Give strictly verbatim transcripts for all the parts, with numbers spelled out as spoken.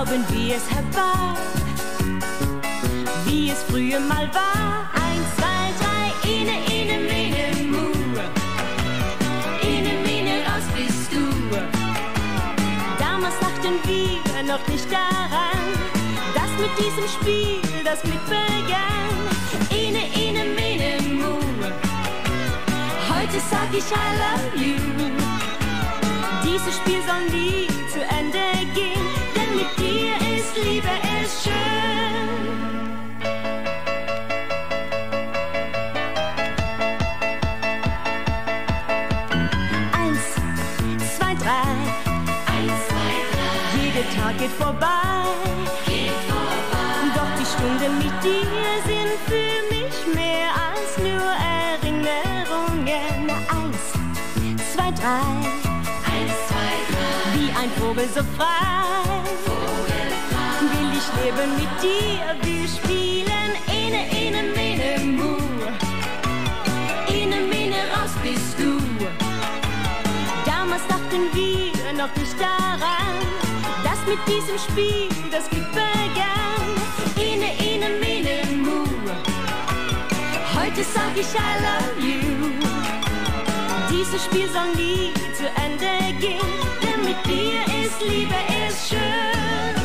zaubern wir es herbei, wie es früher mal war. Eins, zwei, drei, ine, ine, mene, mu. Ine, mene, raus bist du. Damals dachten wir noch nicht daran, dass mit diesem Spiel das Glück begann. Ine, ine, mene, mu. Heute sag ich I love you. Dieses Spiel soll nie zu Ende gehen, denn mit dir ist Liebe ist schön. Eins, zwei, drei. Eins, zwei, drei. Jeder Tag geht vorbei. Geht vorbei. Doch die Stunden mit dir sind für mich mehr als nur Erinnerungen. Eins, zwei, drei. Wie ein Vogel so frei, Vogelfrei. Will ich leben mit dir, wir spielen Ene, Ene, Mene, Mu. Ene, Mene, raus bist du. Damals dachten wir noch nicht daran, dass mit diesem Spiel das Glück begann. Ene, Ene, Mene, Mu. Heute sag ich I love you. Dieses Spiel soll nie zu Ende gehen, denn mit dir ist Liebe ist schön.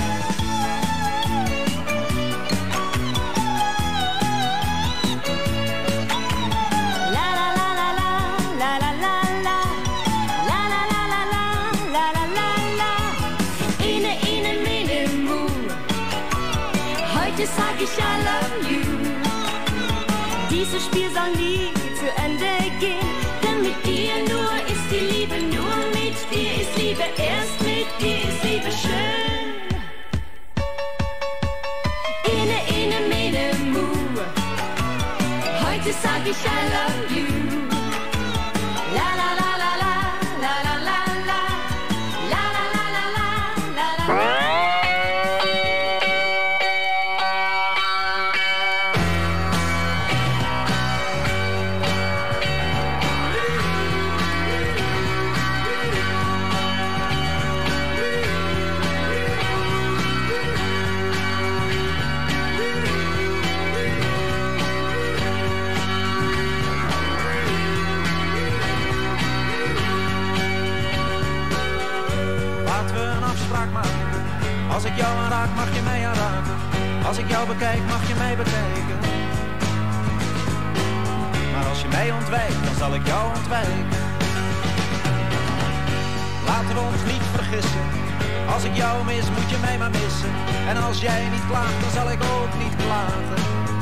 La la la la la la la la la la la la la la la la la. Ine, ine, mene, mu. Heute sag ich I love you. Dieses Spiel soll nie zu Ende gehen, denn mit dir nur ist die Liebe, nur mit dir ist Liebe, erst mit dir ist Liebe schön. Ine, ine, mene, mu. Heute sag ich I love you. La la la la la la la la la la la la la la la la. Als ik jou aanraak, mag je mij aanraken. Als ik jou bekijk, mag je mij bekijken. Maar als je mij ontwijkt, dan zal ik jou ontwijken. Laten we ons niet vergissen. Als ik jou mis, moet je mij maar missen. En als jij niet klaagt, dan zal ik ook niet klagen.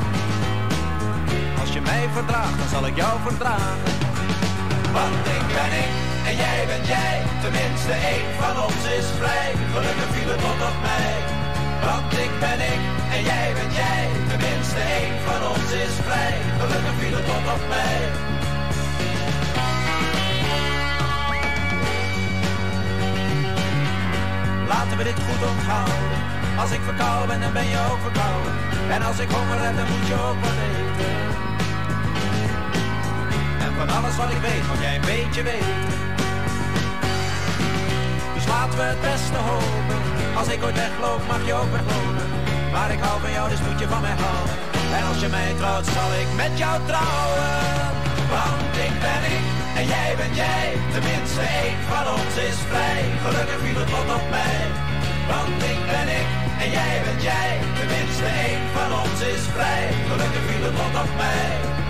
Als je mij verdraagt, dan zal ik jou verdragen. Want ik ben ik en jij bent jij. Tenminste één van ons is vrij. Gelukkig viel het tot op mij. Want ik ben ik en jij bent jij. Tenminste één van ons is vrij. Gelukkig viel het tot op mij. Laten we dit goed onthouden. Als ik verkouden ben, dan ben je ook verkouden. En als ik honger heb, dan moet je ook wat eten. En van alles wat ik weet, moet jij een beetje weten. Dus laten we het beste hopen. Als ik ooit wegloop, mag je ook weglopen. Maar ik hou van jou, dus moet je van mij houden. En als je mij trouwt, zal ik met jou trouwen. Want ik ben ik en jij bent jij. Tenminste één van ons is vrij. Gelukkig viel het lot op mij. Want ik ben ik en jij bent jij. Tenminste één van ons is vrij. Gelukkig viel het lot op mij.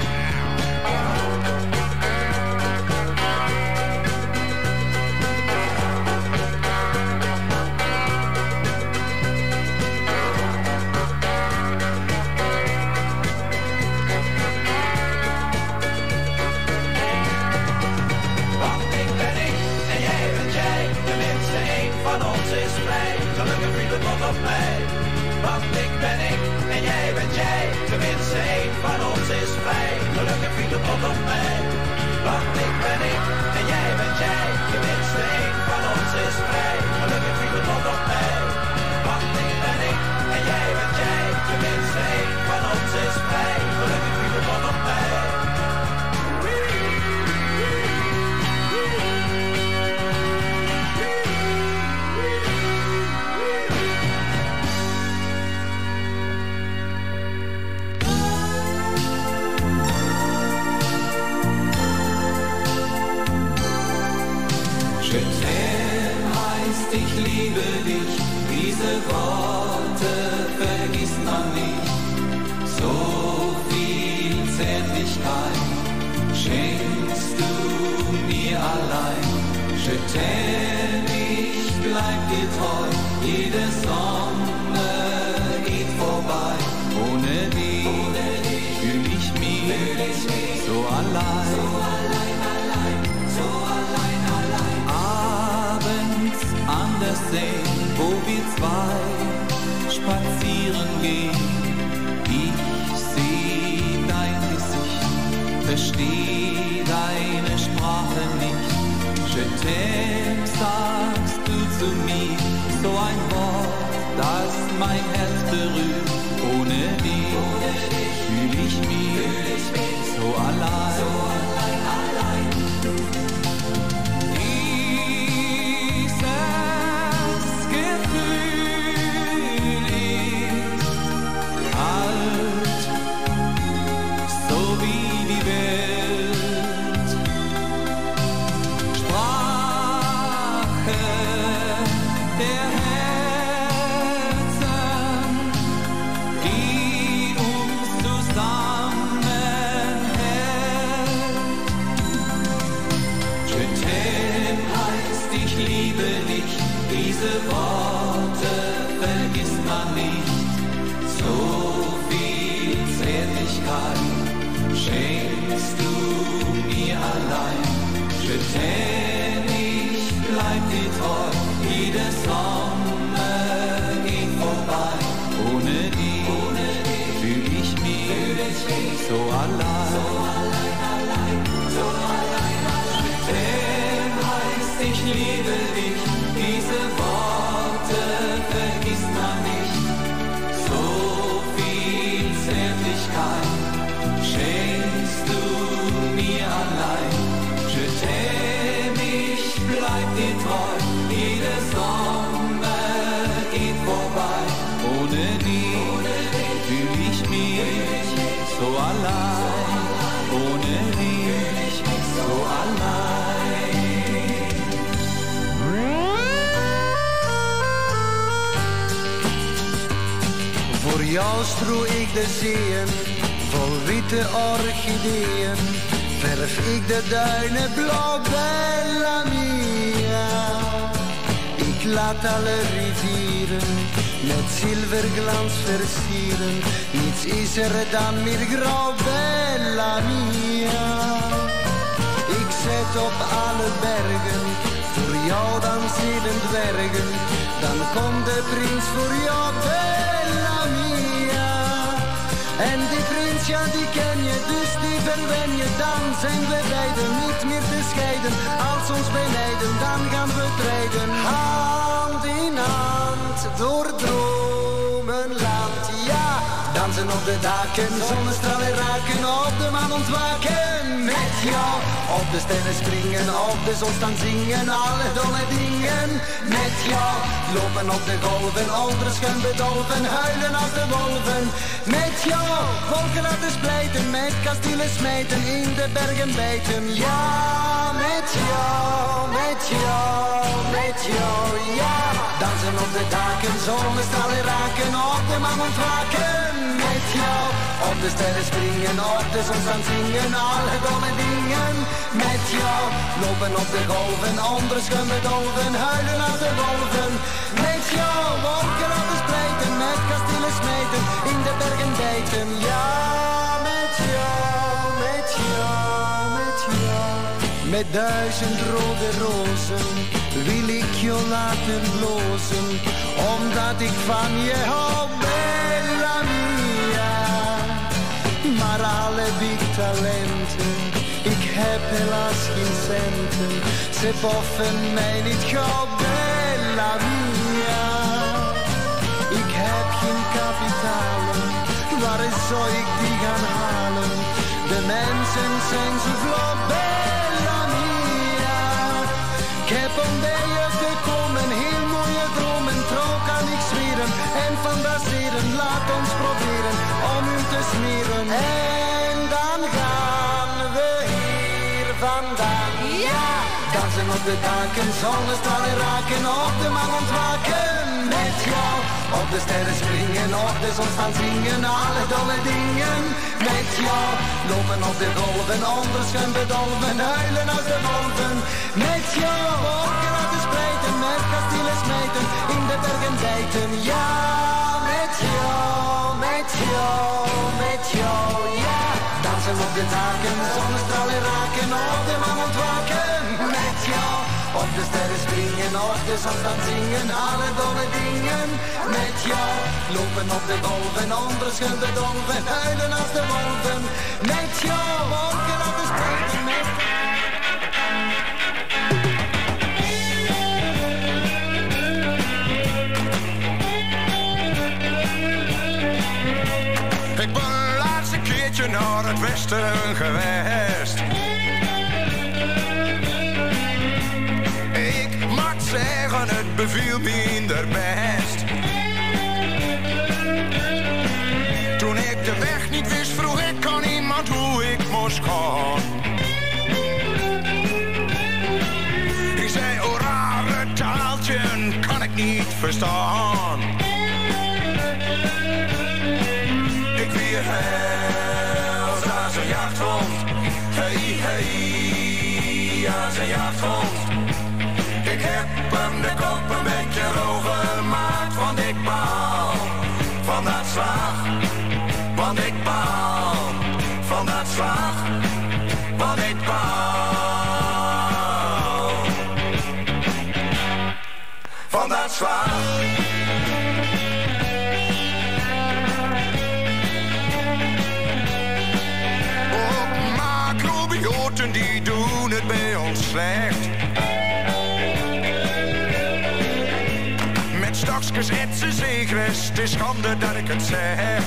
Gelukkig viel het lot op mij. Want ik ben ik en jij bent jij. Tenminste één van ons is vrij. Gelukkig viel het lot op mij. Want ik ben ik en jij bent jij. Tenminste één van ons is vrij. Gelukkig viel het lot op mij. Want ik ben ik en jij bent jij. Tenminste één van ons is vrij. Gelukkig viel het lot op mij. ich liebe dich, diese Worte vergisst man nicht. So viel Zärtlichkeit schenkst du mir allein. Je t'aime, ich bleib dir treu, jede Sonne geht vorbei. Ohne dich, Ohne dich fühl ich mich, fühl ich mich so allein. So allein, allein, so allein, allein. Abends an der See, wo wir zwei spazieren gehen. Ich seh dein Gesicht, versteh deine Sprache nicht. Je t'aime, sagst du zu mir, so ein Wort, das mein Herz berührt. Ohne dich, Ohne dich fühl ich mich, fühl ich mich so allein. So allein, allein. Dieses Gefühl ist alt, so wie die Welt. Sprache der Herzen, die uns zusammenhält. Je t'aime heißt, ich liebe dich, diese Worte vergisst man nicht. So viel Zärtlichkeit schenkst du mir allein. Je t'aime, ich bleib dir treu, jede Sonne geht vorbei. Ohne dich, Ohne dich fühl ich mich, fühl ich mich so allein. So allein, allein, so allein, allein. Je t'aime heißt, ich liebe dich, diese Worte vergisst man nicht. So viel Zärtlichkeit schenkst du mir allein. Je t'aime, ich bleib dir treu, jede Sonne geht vorbei. Ohne dich fühl ich mich so allein. Ohne dich so allein. Voor jou stroe ik de zeeën, vol witte orchideeën. Verf ik de duinen blauw, bella mia. Ik laat alle rivieren met zilverglans versieren. Niets is er dan meer grauw, bella mia. Ik zet op alle bergen, voor jou dan zeven dwergen. Dan komt de prins voor jou, bella mia. En die prins, ja die ken je, dus die verwen je. Dan zijn we beiden niet meer te scheiden. Als ons benijden, dan gaan we treden. Hand in hand, door dromenland, ja. Dansen op de daken, zonnestralen raken, op de maan ontwaken. Met jou, op de sterren springen, op de zon staan zingen. Alle dolle dingen, met jou. Lopen op de golven, onder schuim bedolven, huilen als de wolven. Met jou, wolken laten splijten, met kastelen smijten, in de bergen bijten. Ja, met jou, met jou, met jou, ja. Dansen op de daken, zonnestralen raken, op de maan ontwaken. Met jou, op de sterren springen, op de zon staan zingen, alle domme dingen. Met jou, lopen op de golven, onder schuim bedolven, huilen als de wolven. Met jou, wolken laten splijten, met kastelen smijten, in de bergen bijten. Ja, met jou, met jou, met jou. Met duizend rode rozen wil ik je laten blozen, omdat ik van je hou, bella mia. Maar alle big talenten, ik heb helaas geen centen. Ze boffen mij niet gauw, bella mia. Ik heb geen kapitalen, waar zou ik die gaan halen? De mensen zijn zo vlot, bella mia. Ik heb om bij je te komen, heel mooie dromen, trouw kan ik zweren. En fantaseren, laat ons proberen om u te smeren. En dan gaan we hier vandaan, ja. Dansen Dansen op de daken, zonnestralen raken, op de maan ontwaken. Met jou op de sterren springen, op de zon staan zingen, alle dolle dingen. Met jou lopen op de golven, onder schuim bedolven, huilen als de wolven. Met jou wolken uit de spreiden, met kastelen smeten, in de bergen bijten. Ja, met jou, met jou, met jou, ja. Dansen op de daken, zonnestralen raken, op de maan ontwaken. Met jou op de sterren springen, op de zon staan zingen, alle dolle dingen. Met jou lopen op de golven, onder schuim bedolven, huilen als de wolven. Met jou wolken uit de spreiden, met... Ik ben een laatste keertje naar het westen geweest. Ik mag zeggen, het beviel minder best. Toen ik de weg niet wist, vroeg ik aan iemand hoe ik moest gaan. Die zei, oh rare taaltje, kan ik niet verstaan. Ik weer hels als een jachthond. Hey, hey, als een jachthond. Ik heb hem de kop een beetje rood gemaakt. Want ik baal van dat slag. Want ik baal van dat slag. Want ik baal van dat slag. Die doen het bij ons slecht. Met stokjes etsen zegres, het is schande dat ik het zeg.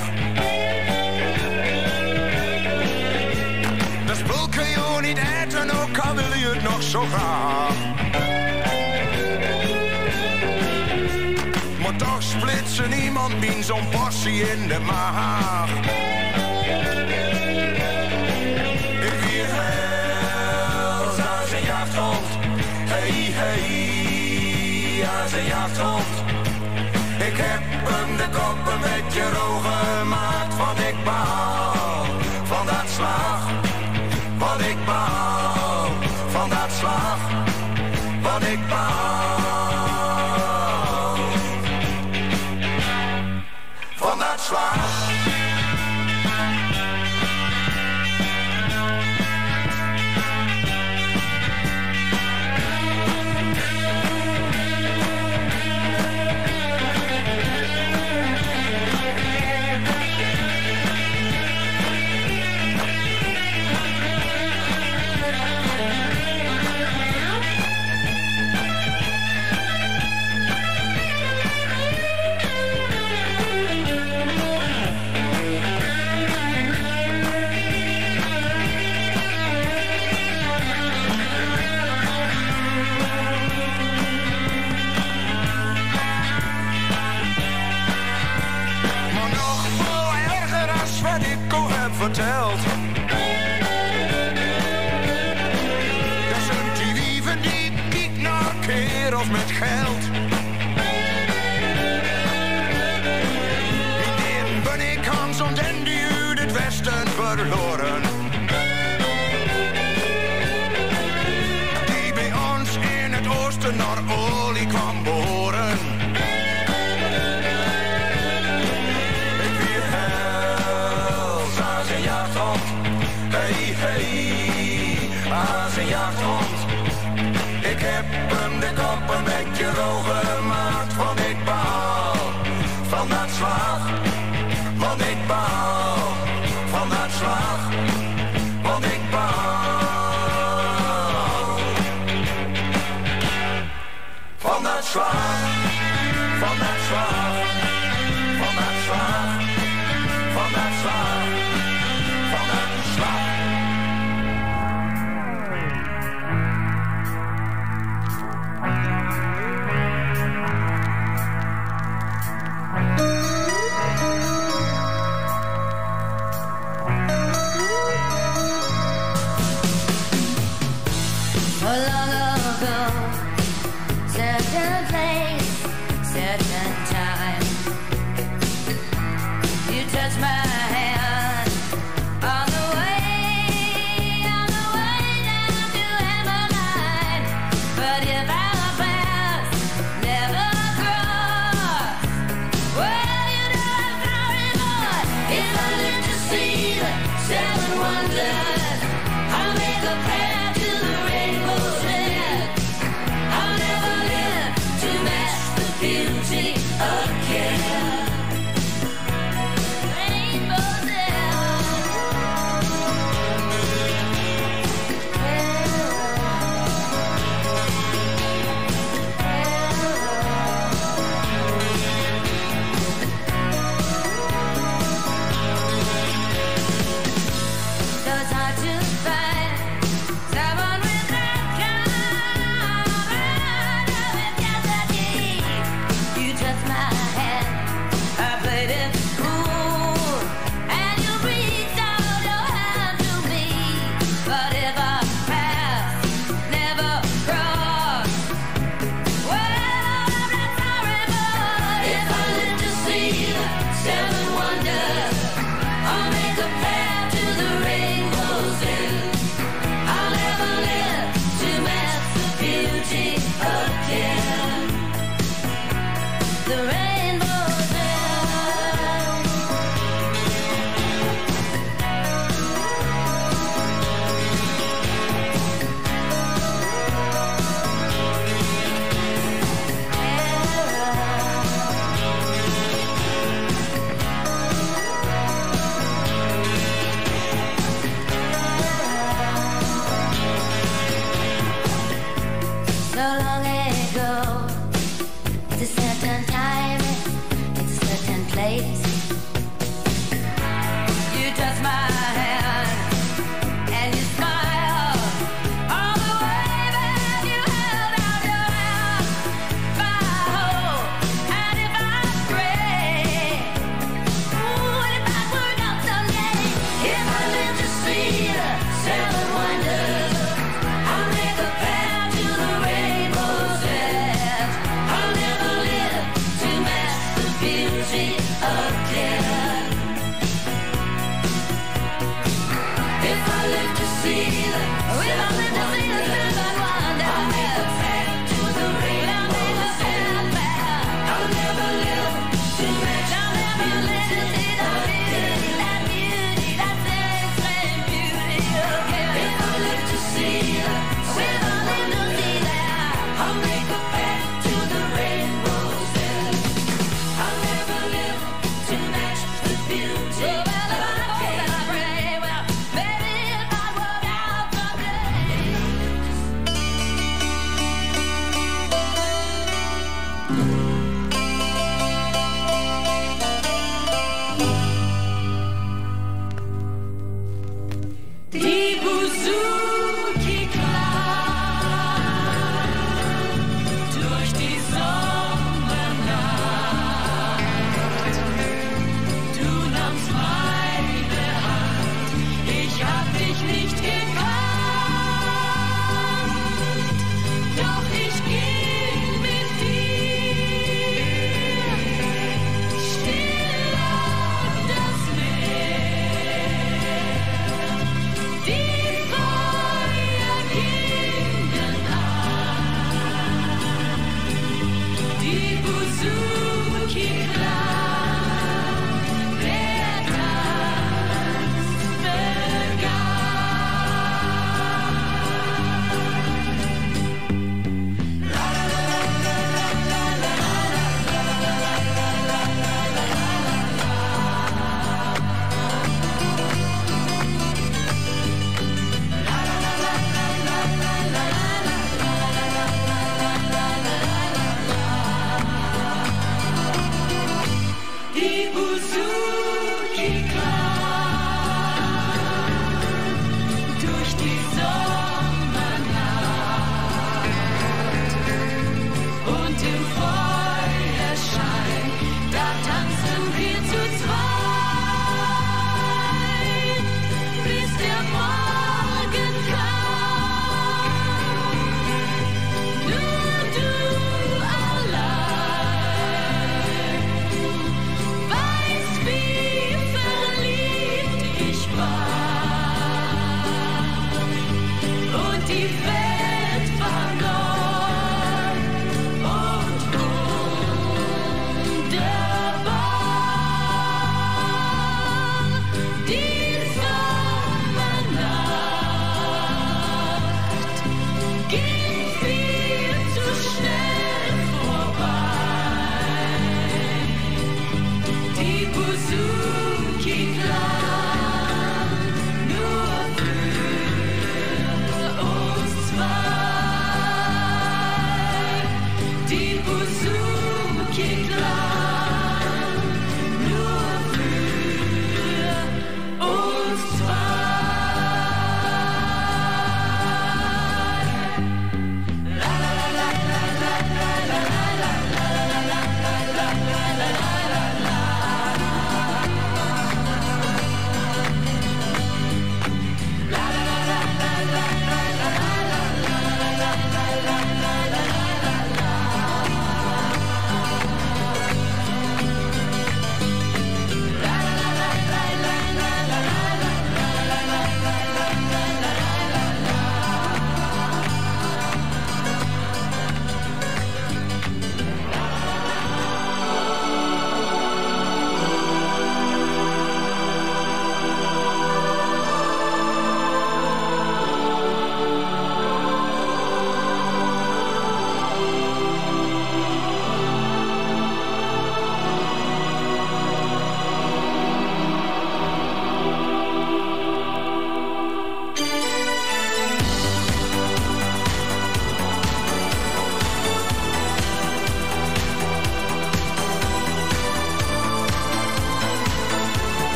Dat spul kun je niet eten, ook al wil je het nog zo graag. Maar toch splitsen niemand min zo'n portie in de maag. Hey, hey, als een jachthond. Ik heb hem de kop een beetje rood gemaakt. Want ik baal van dat slag. Want ik baal van dat slag. Want ik baal van dat slag. Verteld. Dat zijn die wieven die niet naar keer of met geld. In ben ik Hans en die uit het westen verloren. Die bij ons in het oosten naar olie kwam behoren. Hey, hey, als een jachthond. Ik heb hem de kop een beetje rood gemaakt. Want ik baal van dat slag. Want ik baal van dat slag. Want ik baal van dat slag. Van dat slag. Van dat slag. Van dat slag. Long ago the rainbow's there. So long ago, it's a certain time.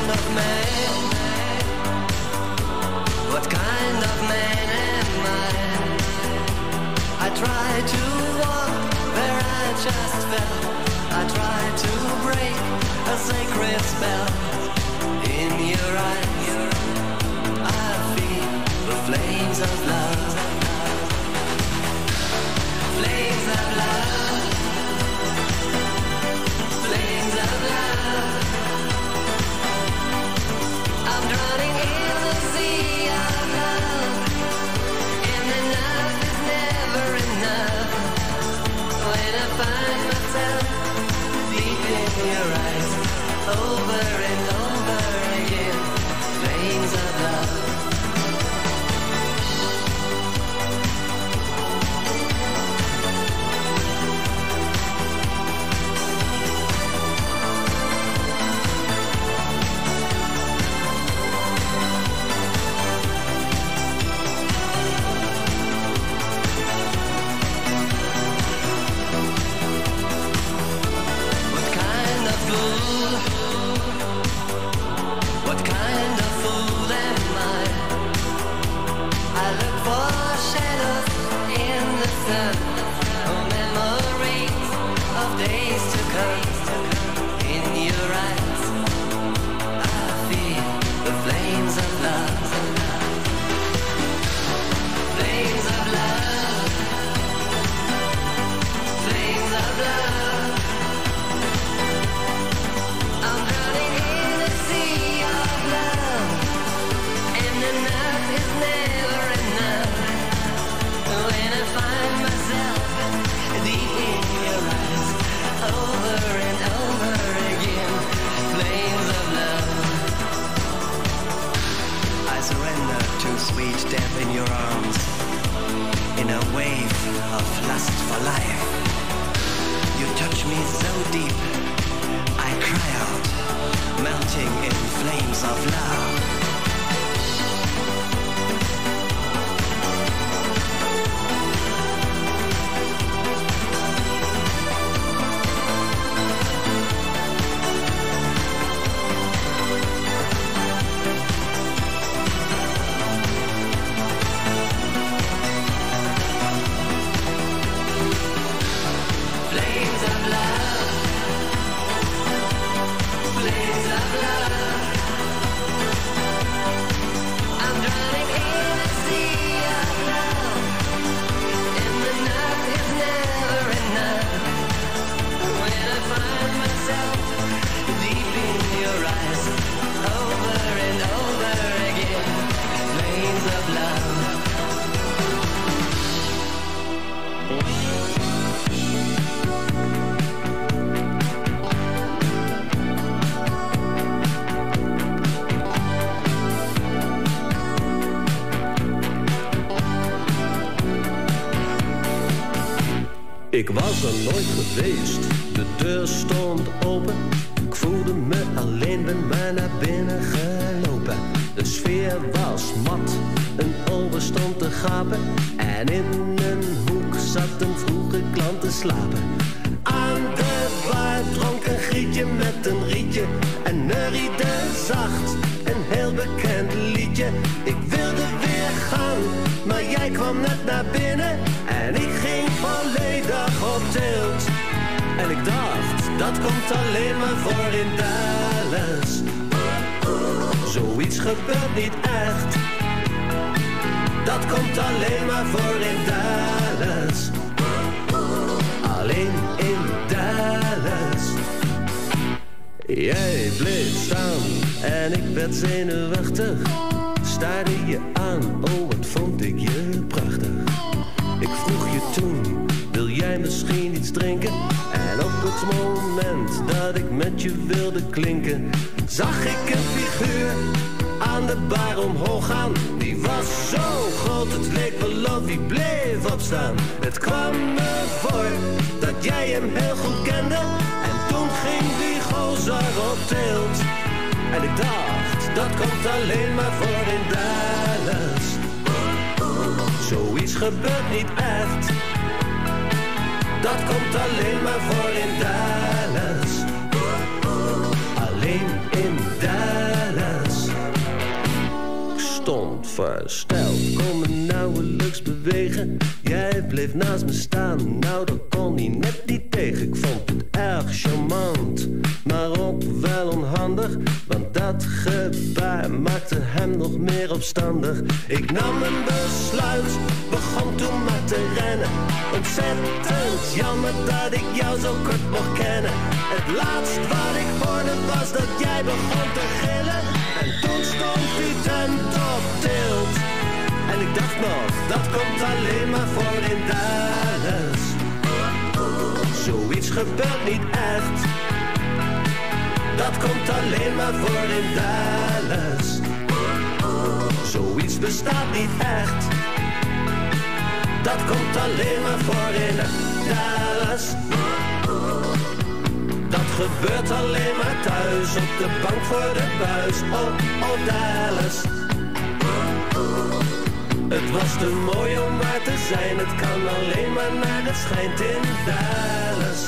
kind of man? What kind of man am I? I try to walk where I just fell. I try to break a sacred spell. In your eyes, I feel the flames of love. Flames of love. Flames of love. I'm drowning in the sea of love, and enough is never enough. When I find myself deep in your eyes, over and over again, flames of love. What kind of fool am I? I look for shadows in the sun, oh, memories of days to come. In your eyes, I feel the flames of love. Flames of love. Flames of love. I'm drowning in the sea of love, and enough is never enough. When I find myself deep in your eyes, over and over again, flames of love. I surrender to sweet death in your arms, in a wave of lust for life. You touch me so deep, I cry out, melting in flames of love. Flames of love. Flames of love. I'm drowning in a sea of love, and enough is never enough. When I find myself deep in your eyes, over and over again, flames of love. Ik was er nooit geweest, de deur stond open. Ik voelde me alleen, ben maar naar binnen gelopen. De sfeer was mat, een oven stond te gapen. En in een hoek zat een vroege klant te slapen. Aan de bar dronk een grietje met een rietje en neuriede zacht een heel bekend liedje. Ik wilde weer gaan, maar jij kwam net naar binnen en ik ging volledig op tilt. En ik dacht, dat komt alleen maar voor in Dallas. Zoiets gebeurt niet echt. Dat komt alleen maar voor in Dallas. Alleen in Dallas. Jij bleef staan en ik werd zenuwachtig. Staarde je aan, oh wat vond ik je prachtig. Ik vroeg je toen, wil jij misschien iets drinken? En op het moment dat ik met je wilde klinken, zag ik een figuur aan de bar omhoog gaan. Die was zo groot, het leek wel of hij bleef opstaan. Het kwam me voor dat jij hem heel goed kende. En toen ging die gozer op tilt. En ik dacht, dat komt alleen maar voor in Dallas. Zoiets gebeurt niet echt. Dat komt alleen maar voor in Dallas. Alleen in Dallas. versteld, kon me nauwelijks bewegen. Jij bleef naast me staan, nou dat kon hij net niet tegen. Ik vond het erg charmant, maar ook wel onhandig, want dat gebaar maakte hem nog meer opstandig. Ik nam een besluit, begon toen maar te rennen. Ontzettend jammer dat ik jou zo kort mocht kennen. Het laatst wat ik hoorde was dat jij begon te gillen. En toen stond die tent op tilt. En ik dacht nog, dat komt alleen maar voor in Dallas. Zoiets gebeurt niet echt. Dat komt alleen maar voor in Dallas. Zoiets bestaat niet echt. Dat komt alleen maar voor in Dallas. Dat gebeurt alleen maar thuis, op de bank voor de buis. Oh, oh Dallas. Het was te mooi om waar te zijn. Het kan alleen maar naar het schijnt in Dallas.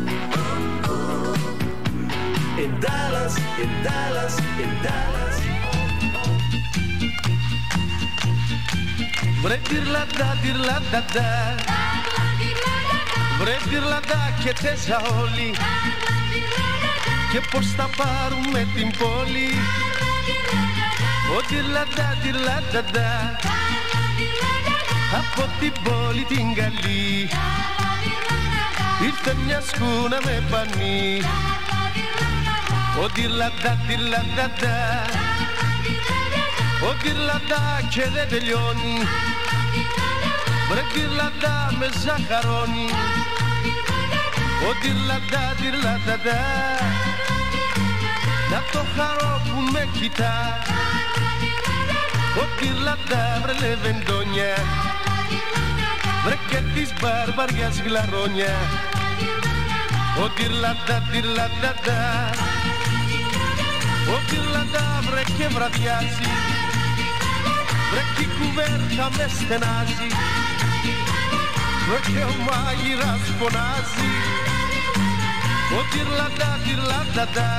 In Dallas, in Dallas, in Dallas. Vorrei dirla da, dirla da da. Vorrei dirla da che te saoli. Che πώς θα πάρουμε την πόλη. Ω dirla da, dirla da da. Από την πόλη την καλή ήρθε μια σκούνα με πανί. Ω dirla da, dirla da da. Ω dirla da και δεν τελειώνει. Βρε dirla da με ζαχαρώνει. Ω dirla da, dirla da da. Να το χαρώ που με κοιτά. Ω dirla da βρε λεβεντόνια. Βρε και της μπαρμπαριάς γλαρόνια. Ω dirla da, dirla da da. Ω dirla da βρε και βραδιάζει. Βρε κι η κουβέρτα με στενάζει. Βρε και ο μάγειρας φωνάζει. Ω dirla da, dirla da da.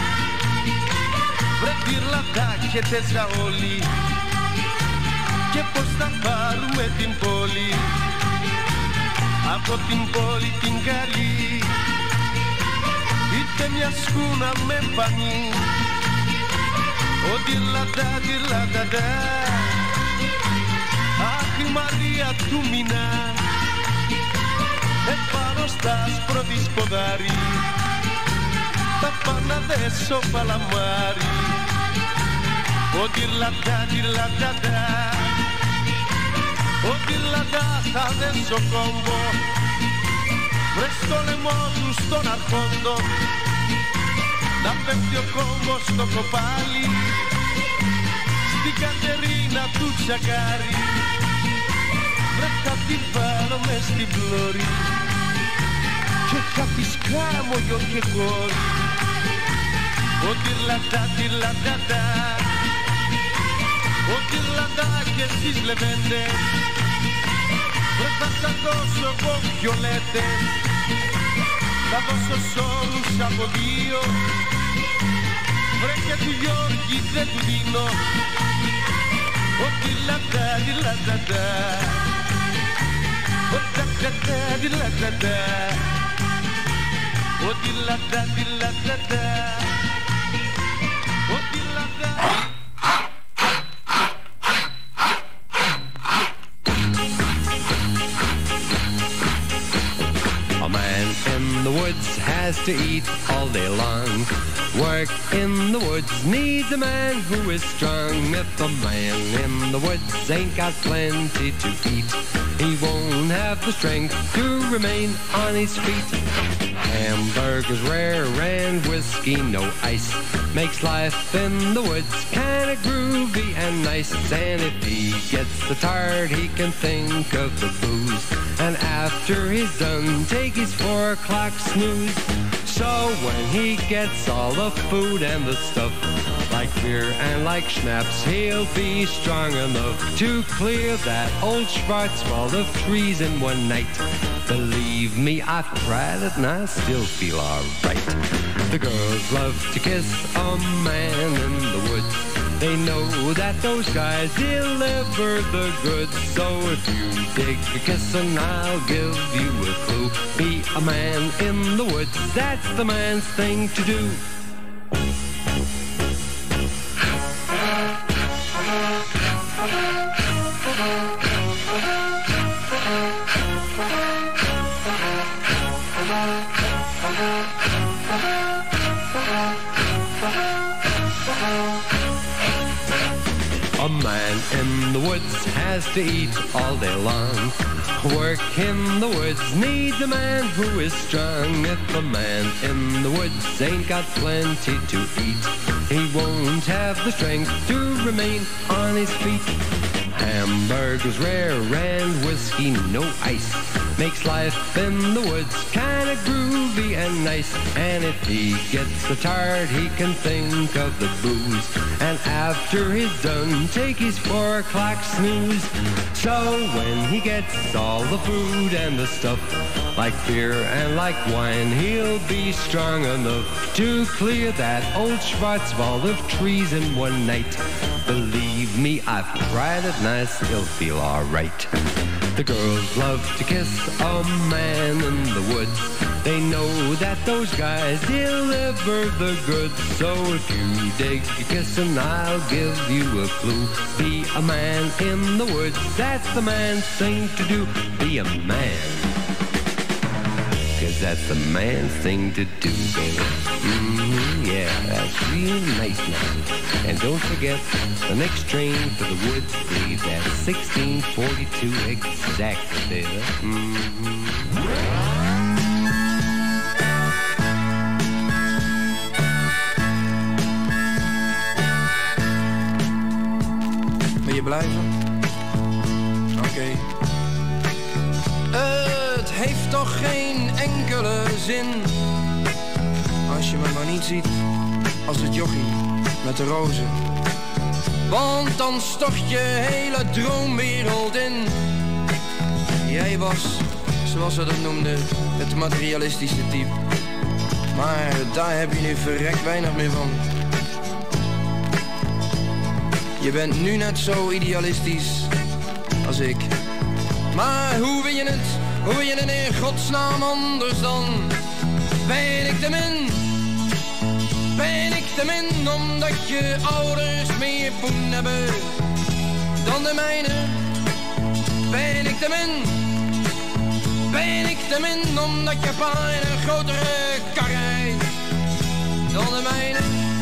Βρε dirla da και τέσσα όλοι. Και πώς θα πάρουμε την πόλη. Από την πόλη την καλή ήρθε μια σκούνα με πανί. Ω dirla da, dirla da da. Αχ η Μαρία του μηνά επάνω στα άσπρο της ποδάρι θα πάω να δέσω παλαμάρι. Ω dirla da, dirla da da. Ω dirla da θα δέσω κόμπο. Βρε στο λαιμό του στον αρχόντο να πέφτει ο κόμπος στο κοπάλι στην Κατερίνα του τσακάρι. Βρε θα την πάρω μες στην πλώρη και θα της κάμω γιο και κόρη. Ω dirla da, dirla da da. Ω dirla da και στις λεβέντες. Βρε θα σας δώσω εγώ βιολέτες. Θα δώσω σ' όλους από δύο. Βρε και του Γιώργη δεν του δίνω. Ω dirla da, dirla da da. Ω da da da, dirla da da. Ω dirla da, dirla da da. Ω dirla da. A man in the woods has to eat all day long. Work in the woods needs a man who is strong. If a man in the woods ain't got plenty to eat, he won't have the strength to remain on his feet. Hamburgers rare and whiskey no ice makes life in the woods kinda groovy and nice. And if he gets the tired he can think of the booze, and after he's done take his four o'clock snooze. So when he gets all the food and the stuff like beer and like schnapps, he'll be strong enough to clear that old Schwarzwald of trees in one night. Believe me, I've tried it and I still feel alright. The girls love to kiss a man in the woods. They know that those guys deliver the goods. So if you dig a kiss and I'll give you a clue. Be a man in the woods, that's the man's thing to do. A man in the woods has to eat all day long. Work in the woods needs a man who is strong. If a man in the woods ain't got plenty to eat, he won't have the strength to remain on his feet. Hamburgers rare and whiskey, no ice, makes life in the woods kinda groovy and nice. And if he gets so tired, he can think of the booze, and after he's done, take his four o'clock snooze. So when he gets all the food and the stuff, like beer and like wine, he'll be strong enough to clear that old Schwarzwald of trees in one night. Believe me, I've tried it nice, he'll feel alright. The girls love to kiss a man in the woods. They know that those guys deliver the goods. So if you dig a kiss and I'll give you a clue. Be a man in the woods, that's the man's thing to do. Be a man, 'cause that's the man's thing to do, baby. Mm-hmm, yeah, that's real nice now. And don't forget, the next train to the woods leaves at sixteen forty-two exactly, baby. Mm-hmm. Wil je blijven? Oké. Okay. Het heeft toch geen enkele zin als je me maar niet ziet als het jochie met de rozen. Want dan stort je hele droomwereld in. Jij was, zoals ze dat noemden, het materialistische type. Maar daar heb je nu verrekt weinig meer van. Je bent nu net zo idealistisch als ik. Maar hoe wil je het, hoe wil je het in godsnaam anders dan? Ben ik te min? Ben ik te min omdat je ouders meer poen hebben dan de mijne? Ben ik te min? Ben ik te min omdat je pa een grotere kar rijdt dan de mijne?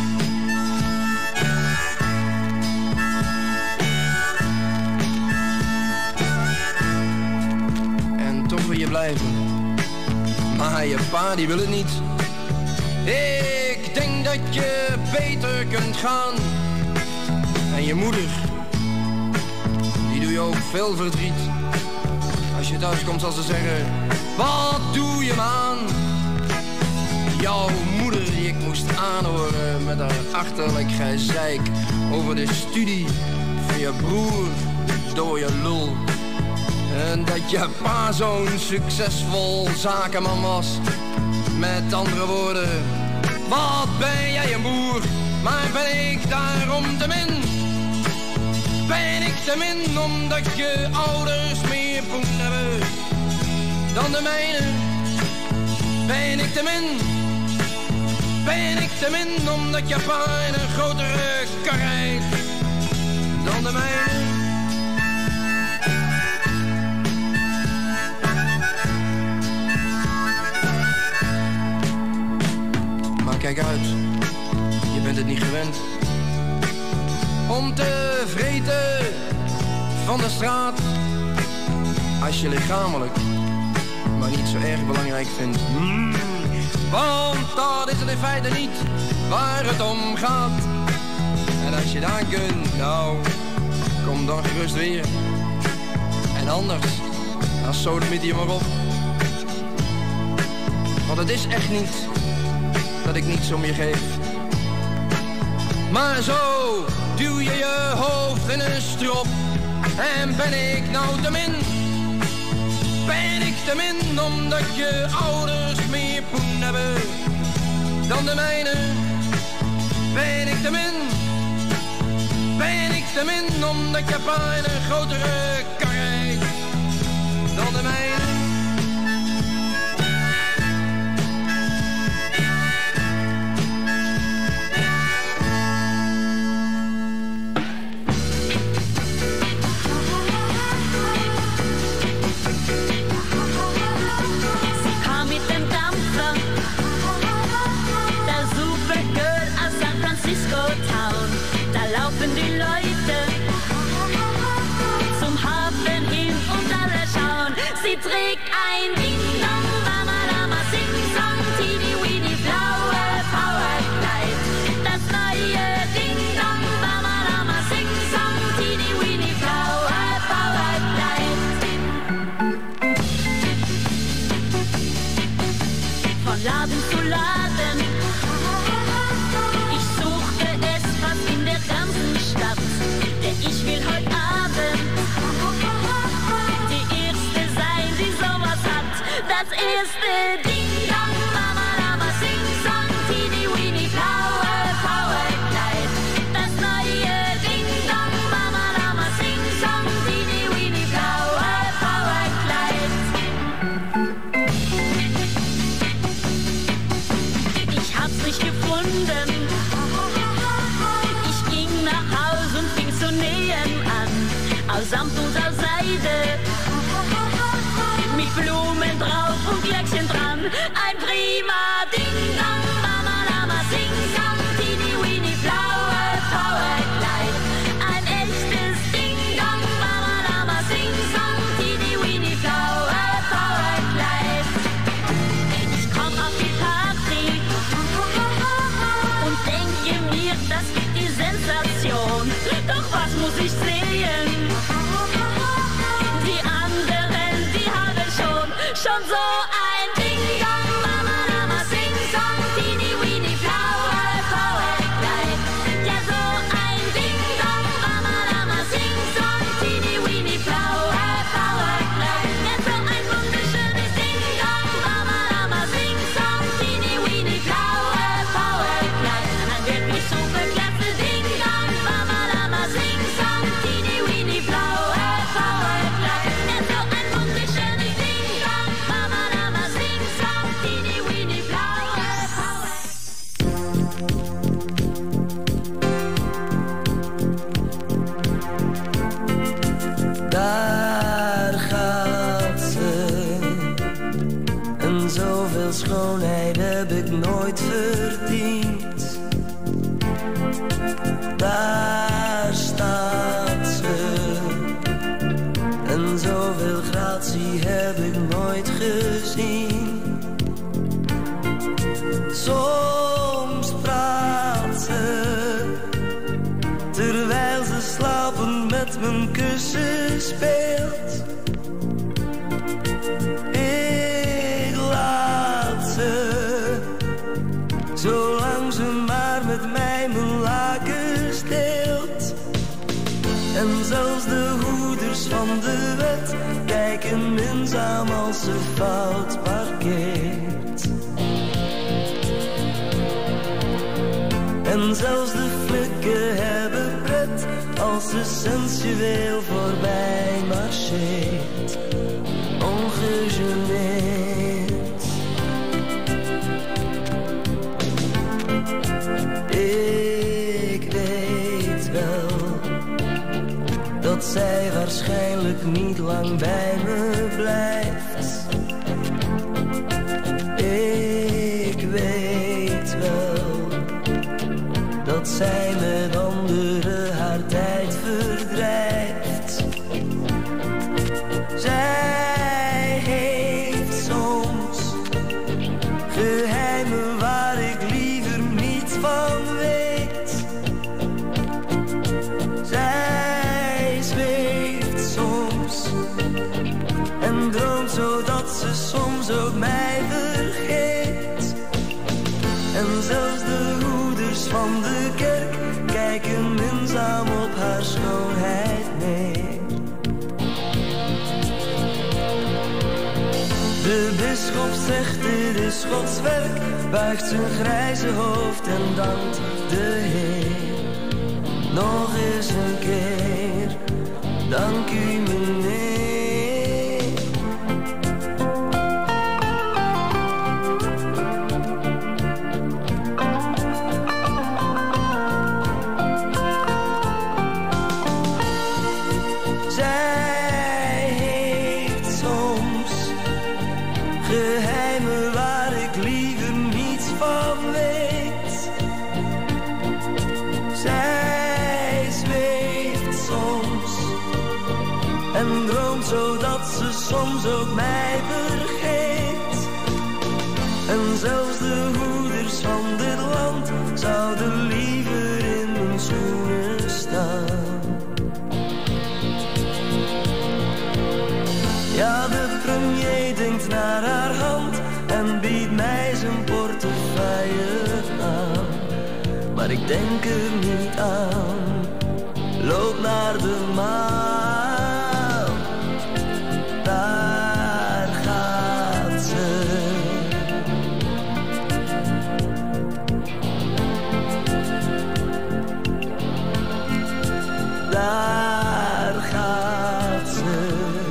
En toch wil je blijven, maar je pa die wil het niet. Ik denk dat je beter kunt gaan. En je moeder, die doe je ook veel verdriet. Als je thuis komt zal ze zeggen, wat doe je man? Jouw moeder die ik moest aanhoren met haar achterlijk gezeik over de studie van je broer, door je lul. En dat je pa zo'n succesvol zakenman was. Met andere woorden, wat ben jij een boer, maar ben ik daarom te min? Ben ik te min omdat je ouders meer poen hebben dan de mijne? Ben ik te min? Ben ik te min omdat je pa een grotere kar rijdt dan de mijne? Kijk uit, je bent het niet gewend om te vreten van de straat. Als je lichamelijk maar niet zo erg belangrijk vindt. Mm. Want dat is het in feite niet waar het om gaat. En als je daar kunt, nou, kom dan gerust weer. En anders, dan sodemiet je maar op. Want het is echt niet dat ik niets om je geef. Maar zo duw je je hoofd in een strop. En ben ik nou te min? Ben ik te min omdat je ouders meer poen hebben dan de mijne? Ben ik te min? Niettemin omdat Japan een grotere kar heeft dan de mijne. Die Leute zum Hafen hin und alle schauen. Sie trägt ein Ding-Dong, Mama-Lama, Sing-Song, Teeny-Weeny, blaue Powerkleid. Das neue Ding-Dong, Mama-Lama, Sing-Song, Teeny-Weeny, blaue Powerkleid. Von Laden zu Laden, ich suchte es fast in der ganzen Stadt, denn ich will heute Abend die Erste sein, die sowas hat. Das erste Ding-Dong, Mama-Lama, Sing-Song, Teeny-Weeny, blaue Powerkleid. Das neue Ding-Dong, Mama-Lama, Sing-Song, Teeny-Weeny, blaue Powerkleid. Ich hab's nicht gefunden. Ich ging nach Haus und fing zu nähen an, aus Samt und aus Seide, mit Blumen drauf und Glöckchen dran. Ein prima Ding-Dong, Mama-Lama, Sing-Song, Teeny-Weeny, blaue Powerkleid. Ein echtes Ding-Dong, Mama-Lama, Sing-Song, Teeny-Weeny, blaue Powerkleid. Ich komm auf die Party und denke mir, das gibt die Sensation. Doch was muss ich sehen? Die anderen, die haben schon, schon so ein Ding-Dong, Mama-Lama, Sing-Song, Teeny-Weeny, blaue Powerkleid. Ja, so ein Ding-Dong, Mama-Lama, Sing-Song, Teeny-Weeny, blaue Powerkleid. Ja, so ein wunderschönes Ding-Dong, Mama-Lama, Sing-Song, Teeny-Weeny, blaue Powerkleid. Ein wirklich super klasse Ding-Dong, Mama-Lama, Sing-Song, Teeny-Weeny, blaue Powerkleid. Ja, so ein wunderschönes Ding-Dong, Mama-Lama, Sing-Song, Teeny-Weeny, blaue Powerkleid. Daar gaat ze. En zoveel schoonheid heb ik nooit verdiend. Daar staat ze. En zoveel gratie heb ik nooit gezien. Soms praat ze, terwijl ze slapend met mijn kussen speelt. Ik laat ze, zolang ze maar met mij mijn lakens deelt. En zelfs de hoeders van de wet kijken minzaam als ze fout parkeert. En zelfs de flikken hebben pret als ze sensueel voorbij marcheert. Ongegeneerd. Ik weet wel dat zij waarschijnlijk niet lang bij me blijft. Ik weet wel dat zij met anderen haar tijd verdrijft. Zij heeft soms geheimen waar ik liever niets van weet. Zij zweeft soms en droomt zodat ze soms ook mij vergeet. En zelfs de hoeders van de kerk kijken minzaam op haar schoonheid neer. De bisschop zegt dit is Gods werk, buigt zijn grijze hoofd en dankt de Heer. Nog eens eens een keer. Dank u meneer. Zij heeft soms geheimen waar ik liever niets van weet. Zij zweeft soms en droomt zodat ze soms ook mij vergeet. En zelfs de hoeders van dit land zouden liever in mijn schoenen staan. Ja, de premier denkt naar haar hand en biedt mij zijn portefeuille aan. Maar ik denk er niet aan, loop naar de maan. Daar gaat ze. Daar gaat ze.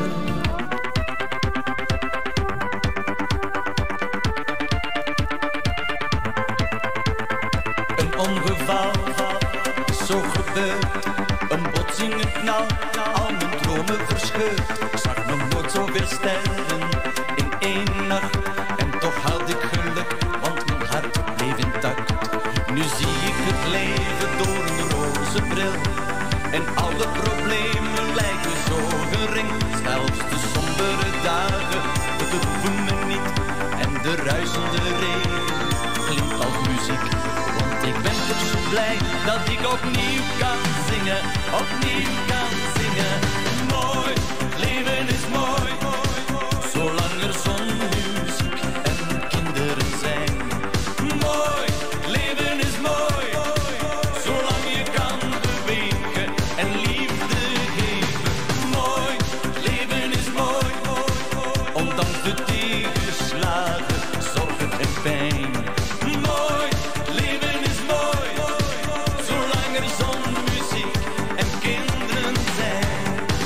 Ongeval, zo gebeurt, een botsing, een knal, al mijn dromen verscheurd. Ik zag nog nooit zoveel sterren in één nacht, en toch had ik geluk, want mijn hart bleef intact. Nu zie ik het leven door een roze bril, en alle problemen lijken zo gering. Zelfs de sombere dagen bedroeven me niet, en de ruisende regen klinkt als muziek. Ik ben toch zo blij dat ik opnieuw kan zingen, opnieuw kan zingen. Mooi, leven is mooi, zolang er zon, muziek en kinderen zijn. Mooi, leven is mooi, zolang je kan bewegen en liefde geven. Mooi, leven is mooi, ondanks de tegenslagen, zorgen en pijn. Mooi, leven is mooi, zolang er zon, muziek en kinderen zijn.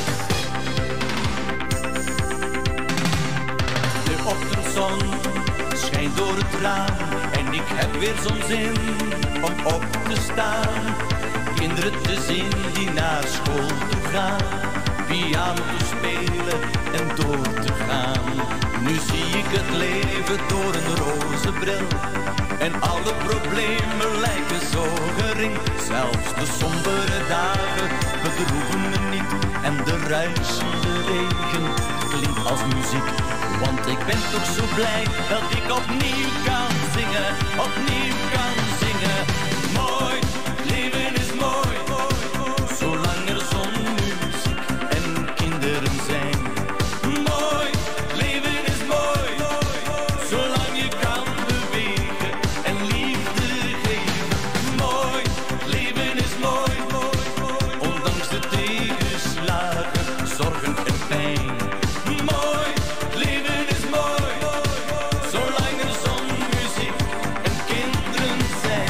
De ochtendzon schijnt door het raam en ik heb weer zo'n zin om op te staan. Kinderen te zien die naar school toe gaan, piano te spelen en door te gaan. Nu zie ik het leven door een roze bril, en alle problemen lijken zo gering. Zelfs de sombere dagen bedroeven me niet, en de ruisende regen klinkt als muziek. Want ik ben toch zo blij dat ik opnieuw kan zingen, opnieuw kan zingen. Mooi, leven is mooi, zolang er zon, muziek en kinderen zijn. Mooi, leven is mooi, zolang je kan bewegen en liefde geven. Mooi, leven is mooi, ondanks de tegenslagen, zorgen en pijn. Mooi, leven is mooi, zolang er zon, muziek en kinderen zijn.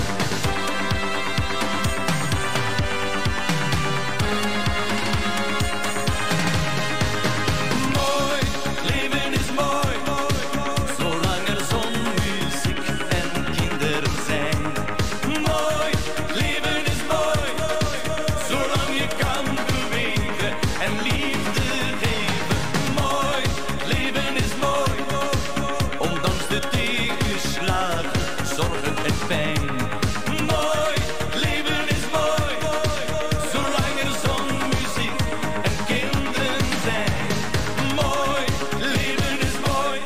Mooi, leven is mooi, zolang er zon, muziek en kinderen zijn. Mooi, leven is mooi, zolang je kan bewegen en liefde geven. Mooi, leven is mooi, ondanks de tegenslagen, zorgen en pijn. Mooi, leven is mooi, zolang er zon, muziek en kinderen zijn. Mooi, leven is mooi.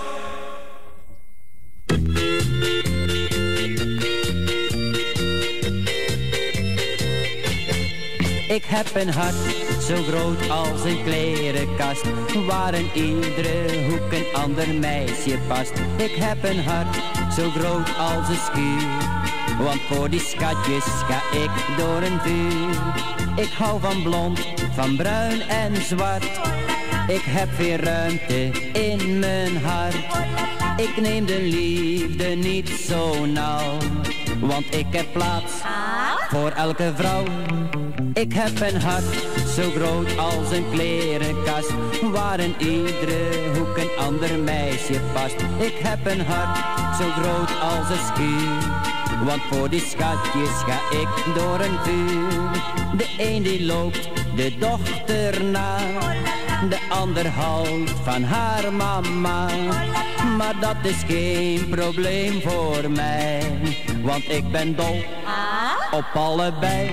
Ik heb een hart zo groot als een klerenkast, waar in iedere hoek een ander meisje past. Ik heb een hart zo groot als een schuur, want voor die schatjes ga ik door een vuur. Ik hou van blond, van bruin en zwart, ik heb veel ruimte in mijn hart. Ik neem de liefde niet zo nauw, want ik heb plaats voor elke vrouw. Ik heb een hart zo groot als een klerenkast, waar in iedere hoek een ander meisje past. Ik heb een hart zo groot als een schuur, want voor die schatjes ga ik door een vuur. De een die loopt de dochter na, de ander houdt van haar mama. Maar dat is geen probleem voor mij, want ik ben dol op allebei.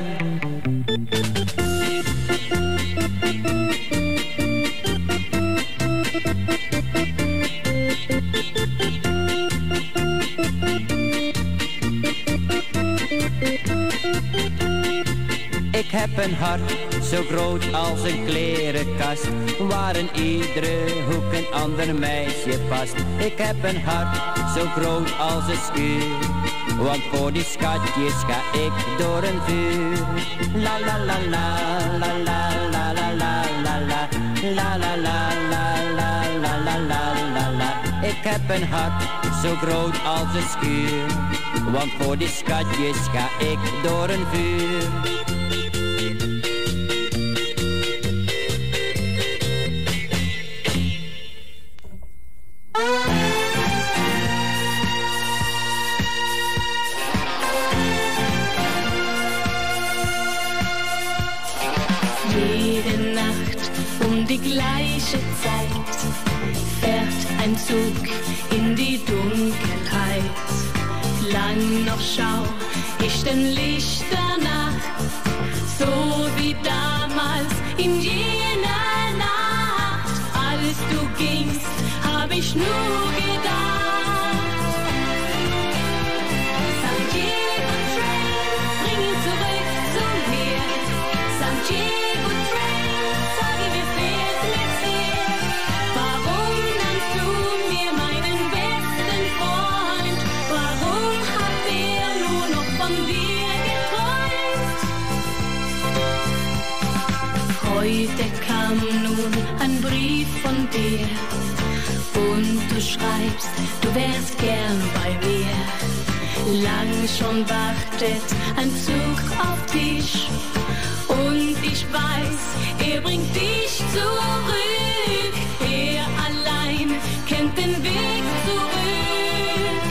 Ik heb een hart zo groot als een klerenkast, waar in iedere hoek een ander meisje past. Ik heb een hart zo groot als een schuur, want voor die schatjes ga ik door een vuur. La la la la la la la la la la la la la la la la la la la la. Ik heb een hart zo groot als een schuur, want voor die schatjes ga ik door een vuur. Die gleiche Zeit fährt ein Zug in die Dunkelheit. Lang noch schau ich den Licht der Nacht, so wie damals in jener Nacht. Als du gingst, hab ich nur gedacht. San Diego Train, bring ihn zurück zu mir. San Diego Train, sage mir fehlt mit dir. Warum nahmst du mir meinen besten Freund? Warum hat er nur noch von dir geträumt? Heute kam nun ein Brief von dir und du schreibst, du wärst gern bei mir. Lang schon wartet ein Zug auf dich und ich weiß, er bringt dich zurück. Er allein kennt den Weg zurück.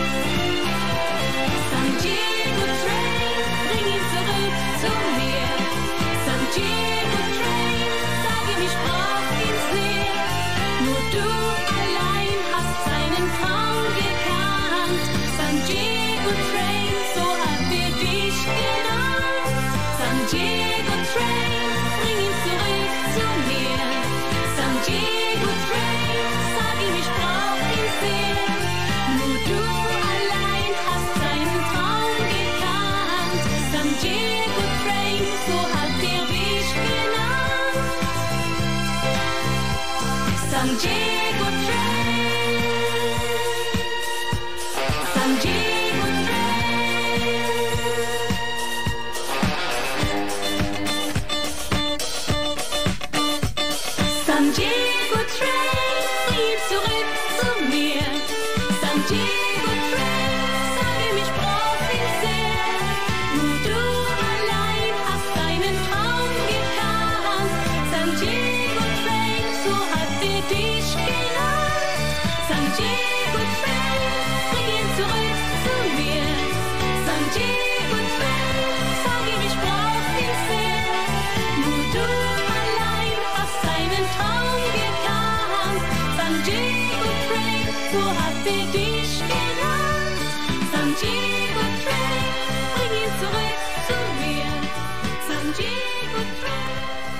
San Diego Train, bring ihn zurück zu mir. San Diego Train, sag ihm, ich brauch ihn sehr. Nur du allein hast seinen Traum gekannt. San Diego Train, so hat er dich genannt. San Diego Train, bring ihn zurück zu mir. San Diego Train, sag ihm, ich brauch ihn sehr. Nur du allein hast seinen Traum gekannt. San Diego Train, so hat er dich genannt. San Diego Train, San Diego Train. San Diego Train, bring ihn zurück zu mir. San Diego Train, sag ihm, ich brauch ihn sehr. Nur du allein hast deinen Traum gekannt. San Diego Train, so hat er dich genannt. San Diego Train, bring ihn zurück zu mir. San Diego Train, sag ihm, ich brauch ihn sehr. Nur du allein hast seinen Traum gekannt. San Diego Train, so hat er dich genannt. San Diego Train, bring ihn zurück zu mir. San Diego Train.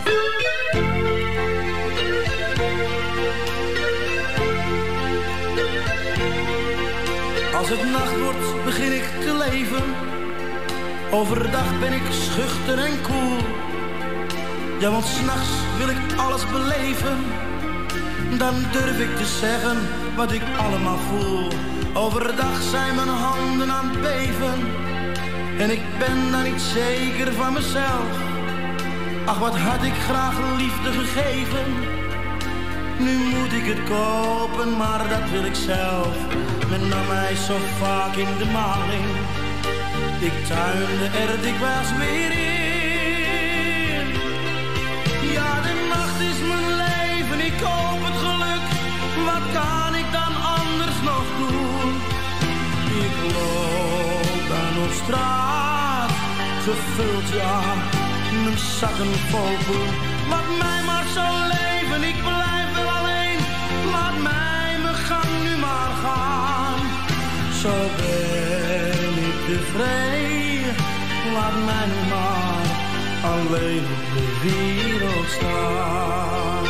Als het nacht wordt, begin ik te leven. Overdag ben ik schuchter en koel. Ja, want 's nachts wil ik alles beleven. Dan durf ik te zeggen wat ik allemaal voel. Overdag zijn mijn handen aan het beven. En ik ben dan niet zeker van mezelf. Ach, wat had ik graag liefde gegeven. Nu moet ik het kopen, maar dat wil ik zelf. Men nam mij zo vaak in de maling. Ik tuinde er dikwijls weer in. Ja, de nacht is mijn leven, ik koop het geluk. Wat kan ik dan anders nog doen? Ik loop dan op straat, gevuld ja, mijn zakken vol poen. Laat mij maar zo leven, ik blijf wel alleen. Laat mij mijn gang nu maar gaan. Zo ben ik tevreden. Laat mij nu maar alleen op de wereld staan.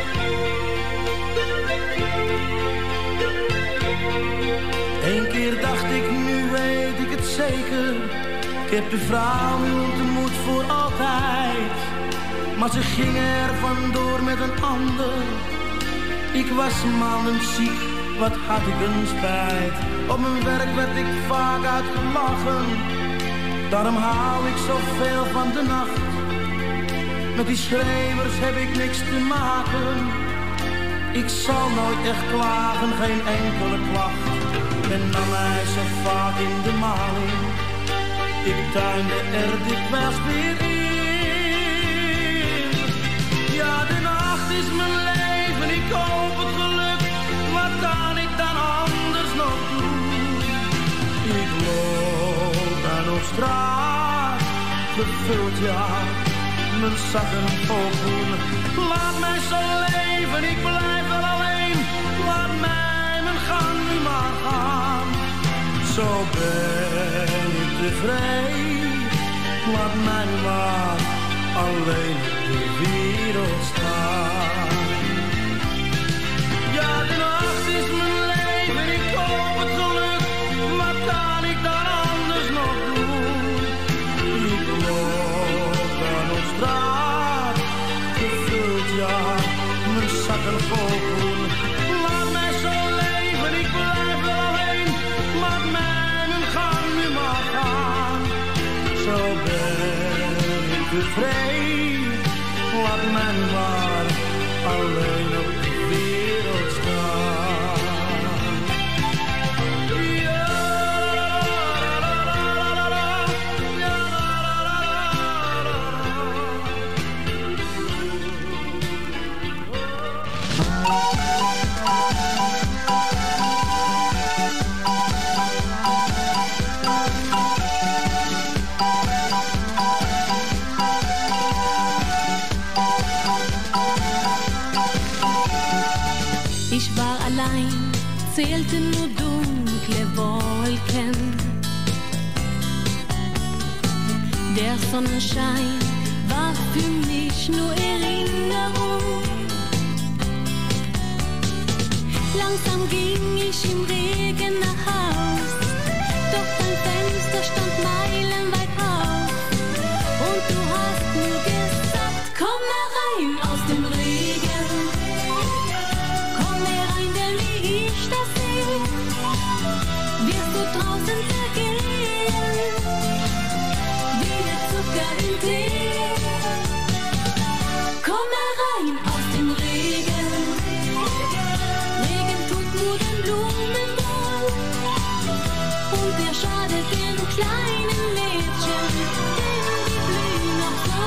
Eén keer dacht ik, nu weet ik het zeker. Ik heb de vrouw nu ontmoet voor altijd. Maar ze ging er vandoor met een ander. Ik was maanden ziek, wat had ik een spijt. Op mijn werk werd ik vaak uitgelachen. Daarom hou ik zoveel van de nacht. Met die schreeuwers heb ik niks te maken. Ik zal nooit echt klagen, geen enkele klacht. En na mij zo vaak in de maling. Ik tuinde er dikwijls weer in. Ja, de nacht is mijn leven, ik hoop het geluk. Wat kan ik dan anders nog doen? Ik loop dan op straat, gevuld ja, mijn zakken vol poen. Laat mij zo leven, ik blijf wel alleen. Laat mij mijn gang nu maar gaan. Zo ben ik tevreden. Laat mij nu maar alleen op de wereld staan. Ja, de nacht is mijn leven, ik koop het geluk. Wat kan ik dan anders nog doen? Ik loop dan op straat, gevuld ja, mijn zakken vol poen. Laat mij zo leven, ik blijf wel alleen. Laat mij mijn gang nu maar gaan. Zo ben ik tevreden. Laat mij maar alleen op de wereld staan. Ja, la, la, la, la, la, ja, la, Ich war allein, zählte nur dunkle Wolken. Der Sonnenschein war für mich nur Erinnerung. Langsam ging ich im Regen nach Haus, doch dein Fenster stand meilenweit auf. Und du hast nur gesagt, komm herein aus dem Regen. Komm herein, denn wie ich das seh, wirst du draußen zergehen, wie der Zucker im Tee. Komm herein aus dem Regen. Regen tut nur den Blumen wohl und der schadet den kleinen Mädchen, denn die blühen noch so.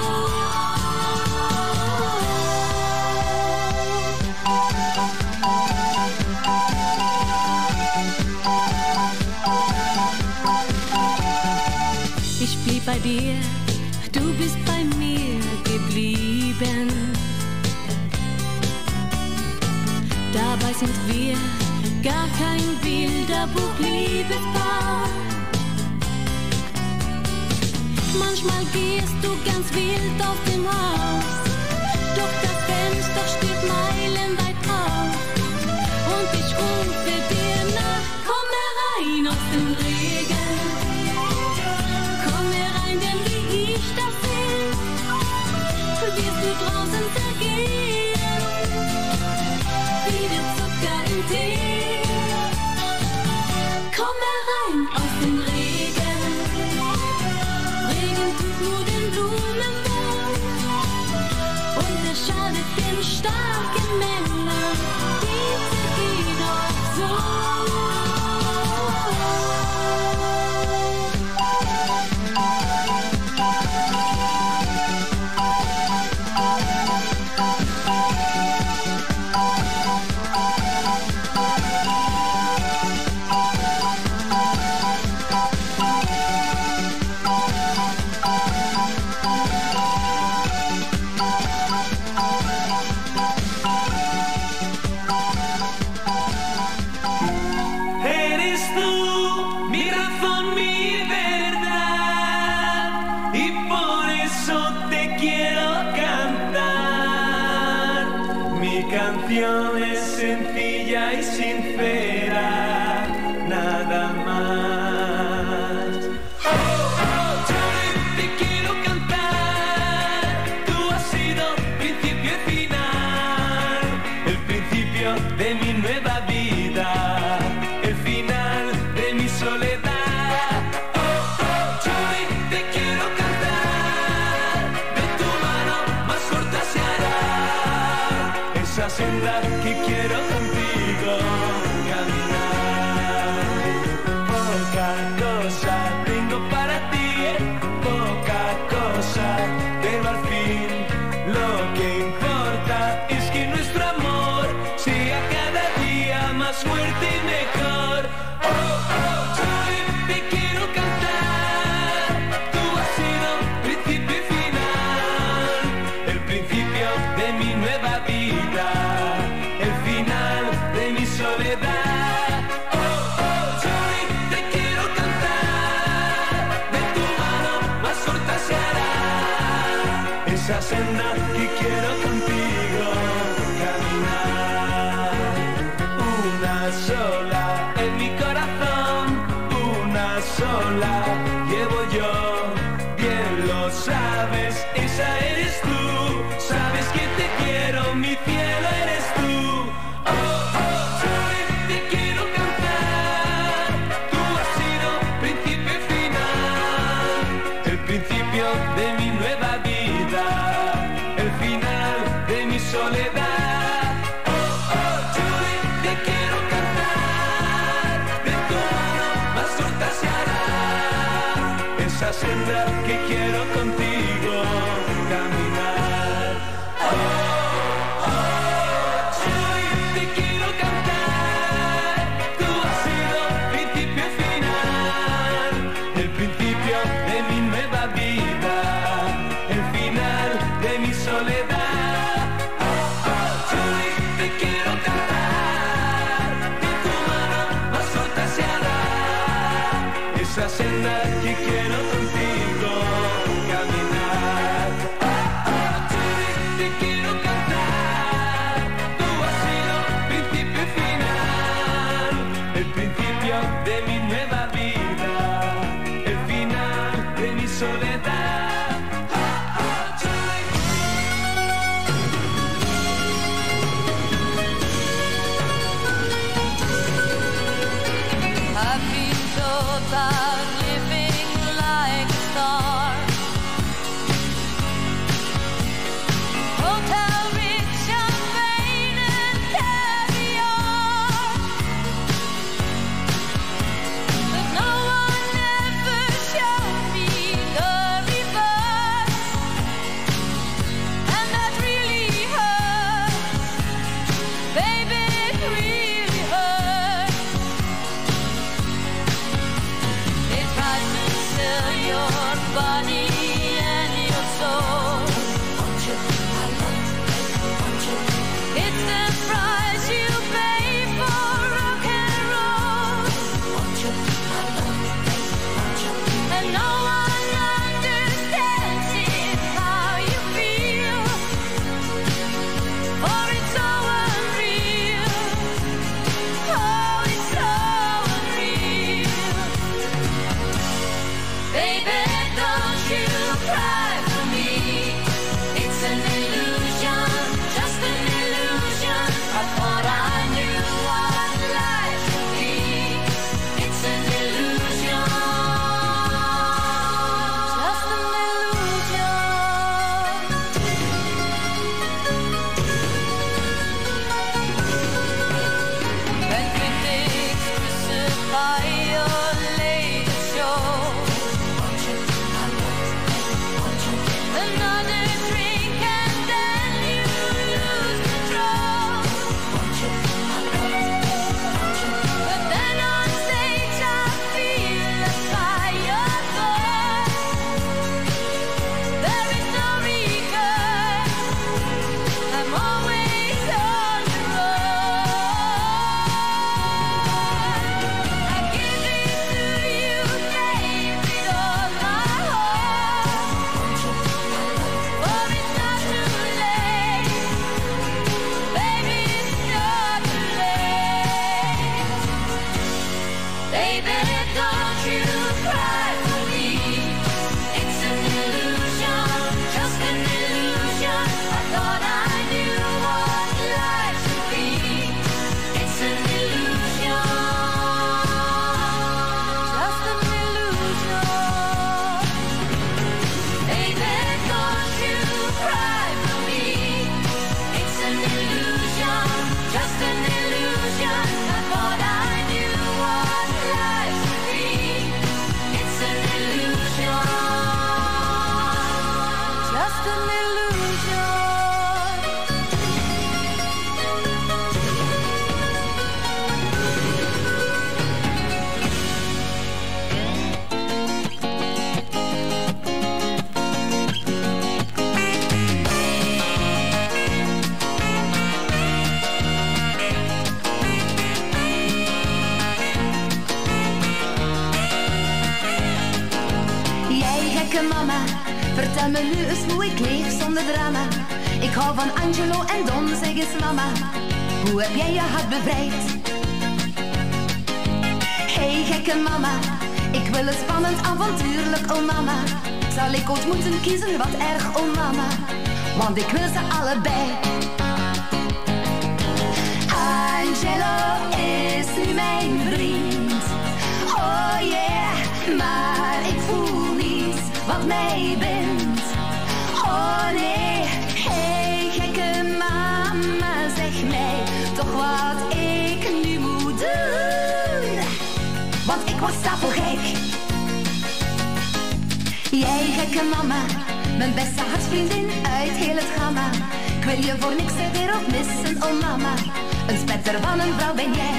Ich blieb bei dir, du bist bei mir geblieben. Dabei sind wir gar kein Bilderbuch-Liebespaar. Manchmal gehst du ganz wild aus dem Haus, doch das Fenster steht meilenweit auf. Und ich rufe dir nach, komm herein aus dem Regen. Komm herein, denn wie ich das seh, wirst du draußen zergehen, wie der Zucker im Tee. Komm herein aus dem Regen. Regen tut nur den Blumen wohl und er schadet den starken Männern, die zergehen auch so. canción es sencilla y sincera, nada más. Oh, oh, Johnny, te quiero cantar. Tú has sido principio y final, el principio de mi nueva vida, el final de mi soledad. Oh, oh, Johnny, te quiero cantar. De tu mano más corta se hará esa senda que quiero contigo caminar. Poca cosa tengo para ti, poca cosa, pero al fin lo que importa es que nuestro amor sea cada día más fuerte y mejor. Oh, oh, Johnny, te quiero cantar. Tú has sido principio y final, el principio de mi nueva vida, el final de mi soledad. Oh, oh, Johnny, te quiero cantar. De tu mano más corta se hará esa senda que quiero contigo caminar. Una sola en mi corazón, una sola llevo yo. Bien lo sabes, esa eres tú. Sabes que te quiero, mi cielo eres tú. Oh, oh, Johnny, te quiero cantar. Tú has sido principio y final, el principio de mi nueva vida, el final de mi soledad. Oh, oh, Johnny, te quiero cantar. De tu mano más corta se hará esa senda que quiero contigo caminar. Oh, oh, Johnny, te quiero cantar. Tú has sido principio y final, el principio de mi nueva vida, el final de mi soledad. Oh, oh, Johnny, te quiero cantar. De tu mano más corta se hará esa senda que quiero contigo baby, don't you cry for me. It's an illusion, just an illusion. I thought I knew what life should be. It's an illusion, just an illusion. Mama, vertel me nu eens hoe ik leef zonder drama. Ik hou van Angelo en Don, zeg eens mama. Hoe heb jij je hart bevrijd? Hey gekke mama, ik wil het spannend, avontuurlijk, oh mama. Zal ik ooit moeten kiezen, wat erg, oh mama. Want ik wil ze allebei. Angelo is nu mijn vriend. Oh yeah, maar ik voel niets wat mij bindt. Oh nee, hey gekke mama, zeg mij toch wat ik nu moet doen. Want ik word stapelgek. Jij gekke mama, mijn beste hartsvriendin uit heel het gamma. Ik wil je voor niks ter wereld missen, oh mama. Een spetter van een vrouw ben jij.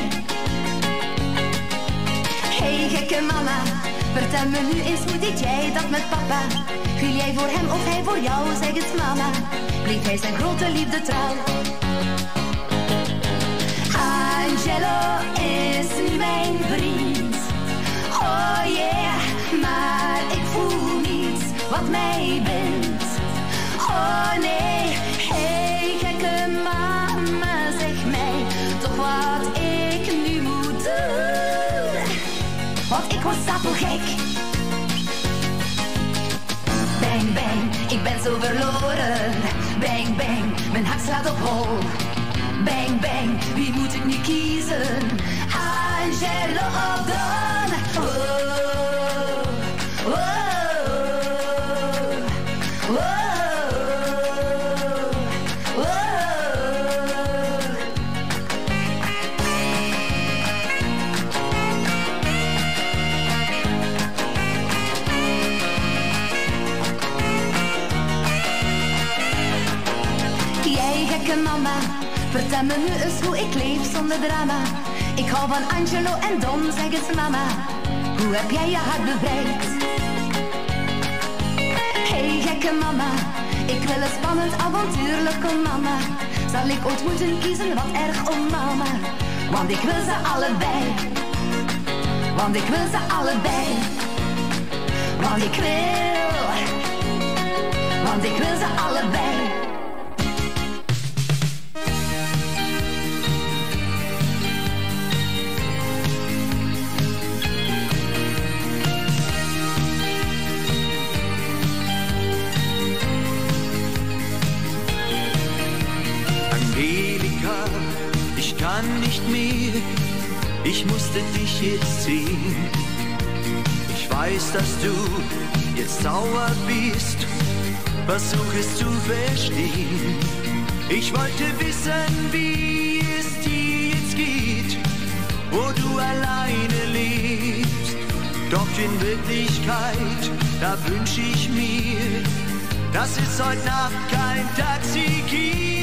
Hey gekke mama, vertel me nu eens, hoe deed jij dat met papa? Viel jij voor hem of hij voor jou, zeg eens mama. Bleef hij zijn grote liefde trouw? Angelo is nu mijn vriend. Oh yeah, maar ik voel niets wat mij bindt. Oh nee, hey gekke mama, zeg mij toch wat ik nu moet doen. Want ik word stapelgek. Bang bang, ik ben zo verloren. Bang bang, mijn hart slaat op hol. Bang bang, wie moet ik nu kiezen? Angelo of Don? Oh, oh, oh, oh, oh. Jij gekke mama, vertel me nu eens hoe ik leef zonder drama. Ik hou van Angelo en Don, zeg eens mama. Hoe heb jij je hart bevrijd? Hey gekke mama, ik wil het spannend, avontuurlijk, oh mama. Zal ik ooit moeten kiezen, wat erg, oh mama. Want ik wil ze allebei. Want ik wil ze allebei. Want ik wil. Want ik wil ze allebei. Angelika, ich kann nicht mehr, ich musste dich jetzt sehen. Ich weiß, dass du jetzt sauer bist, versuch es zu verstehen. Ich wollte wissen, wie es dir jetzt geht, wo du alleine lebst. Doch in Wirklichkeit, da wünsch ich mir, dass es heute Nacht kein Taxi gibt.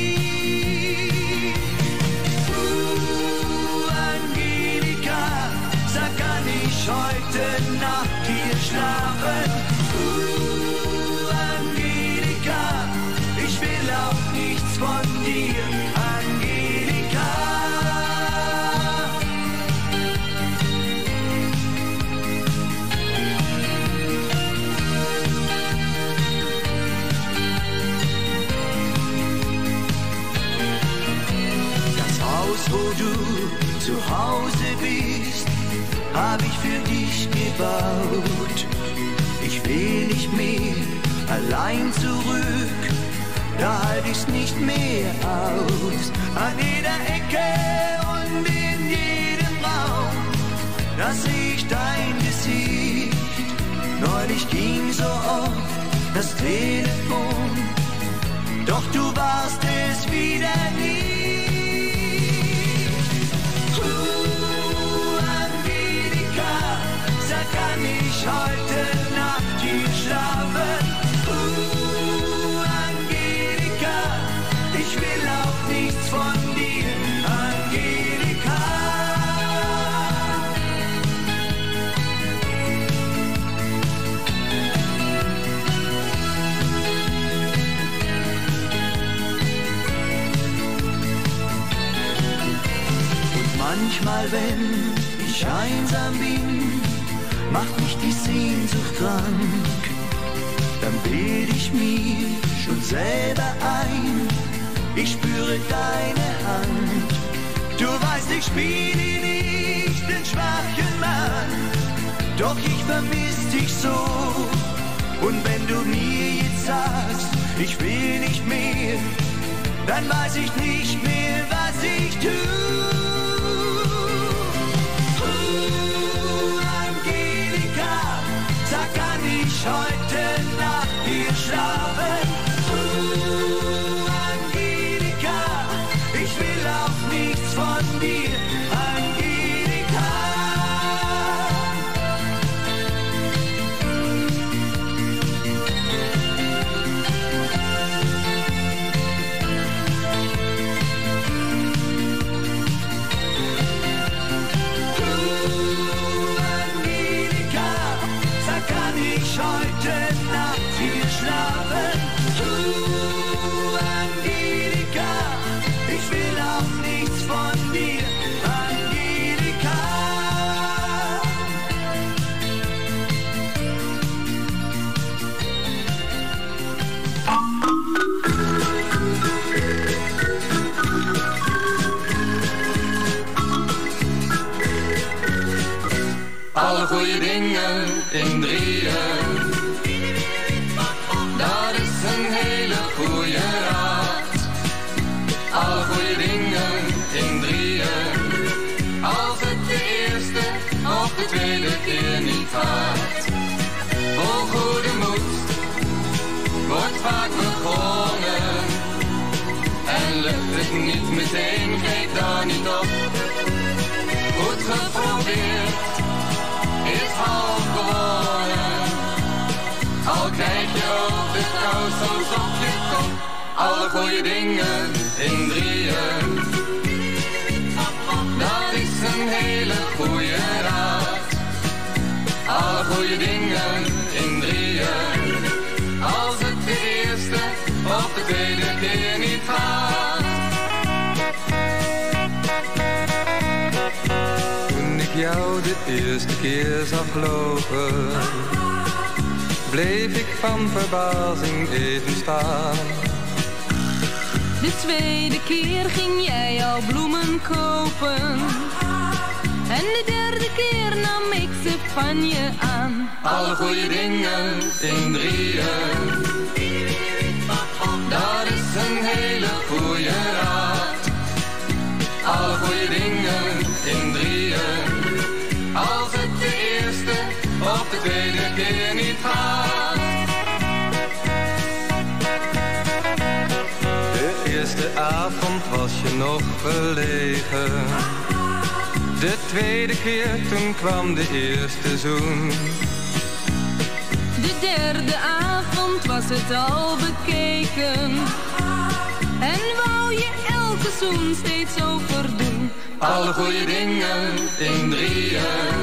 Kann ich heute Nacht hier schlafen? Uh, Angelika, ich will auch nichts von dir, Angelika. Das Haus, wo du zu Hause bist, hab ich für dich gebaut. Ich will nicht mehr allein zurück, da halt ich's nicht mehr aus. An jeder Ecke und in jedem Raum, da seh ich dein Gesicht. Neulich ging so oft das Telefon, doch du warst es wieder nie. Uh, Angelika, sag, kann ich heute Nacht hier schlafen? Uh, Angelika, ich will auch nichts von dir, Angelika. Manchmal, wenn ich einsam bin, macht mich die Sehnsucht krank. Dann bete ich mir schon selber ein, ich spüre deine Hand. Du weißt, ich spiele nicht den schwachen Mann, doch ich vermiss dich so. Und wenn du mir jetzt sagst, ich will nicht mehr, dann weiß ich nicht mehr, was ich tue. Sag, kann ich heute Nacht hier schlafen? Uh, Angelika, ich will auch nichts von dir, Angelika. Heute Nacht hier schlafen. Uh, Angelika, ich will auch nichts von dir, Angelika. Alle goede dingen in drieën, dat is een hele goede raad. Alle goede dingen in drieën, als het de eerste of de tweede keer niet gaat. Vol goede moed wordt vaak begonnen, en lukt het niet meteen, geef dan niet op. Goed geprobeerd is half gewonnen, al krijg je op de kous soms op je kop. Alle goede dingen in drieën, dat is een hele goede raad. Alle goede dingen in drieën, als het de eerste of de tweede keer niet gaat. Toen ik jou de eerste keer zag lopen, bleef ik van verbazing even staan. De tweede keer ging jij al bloemen kopen, en de derde keer nam ik ze van je aan. Alle goede dingen in drieën, dat is een hele goede raad. Alle goede dingen in drieën, als het de eerste of de tweede keer niet gaat. De eerste avond was je nog verlegen, de tweede keer toen kwam de eerste zoen. De derde avond was het al bekeken, en wou je elke zoen steeds overdoen. Alle goede dingen in drieën,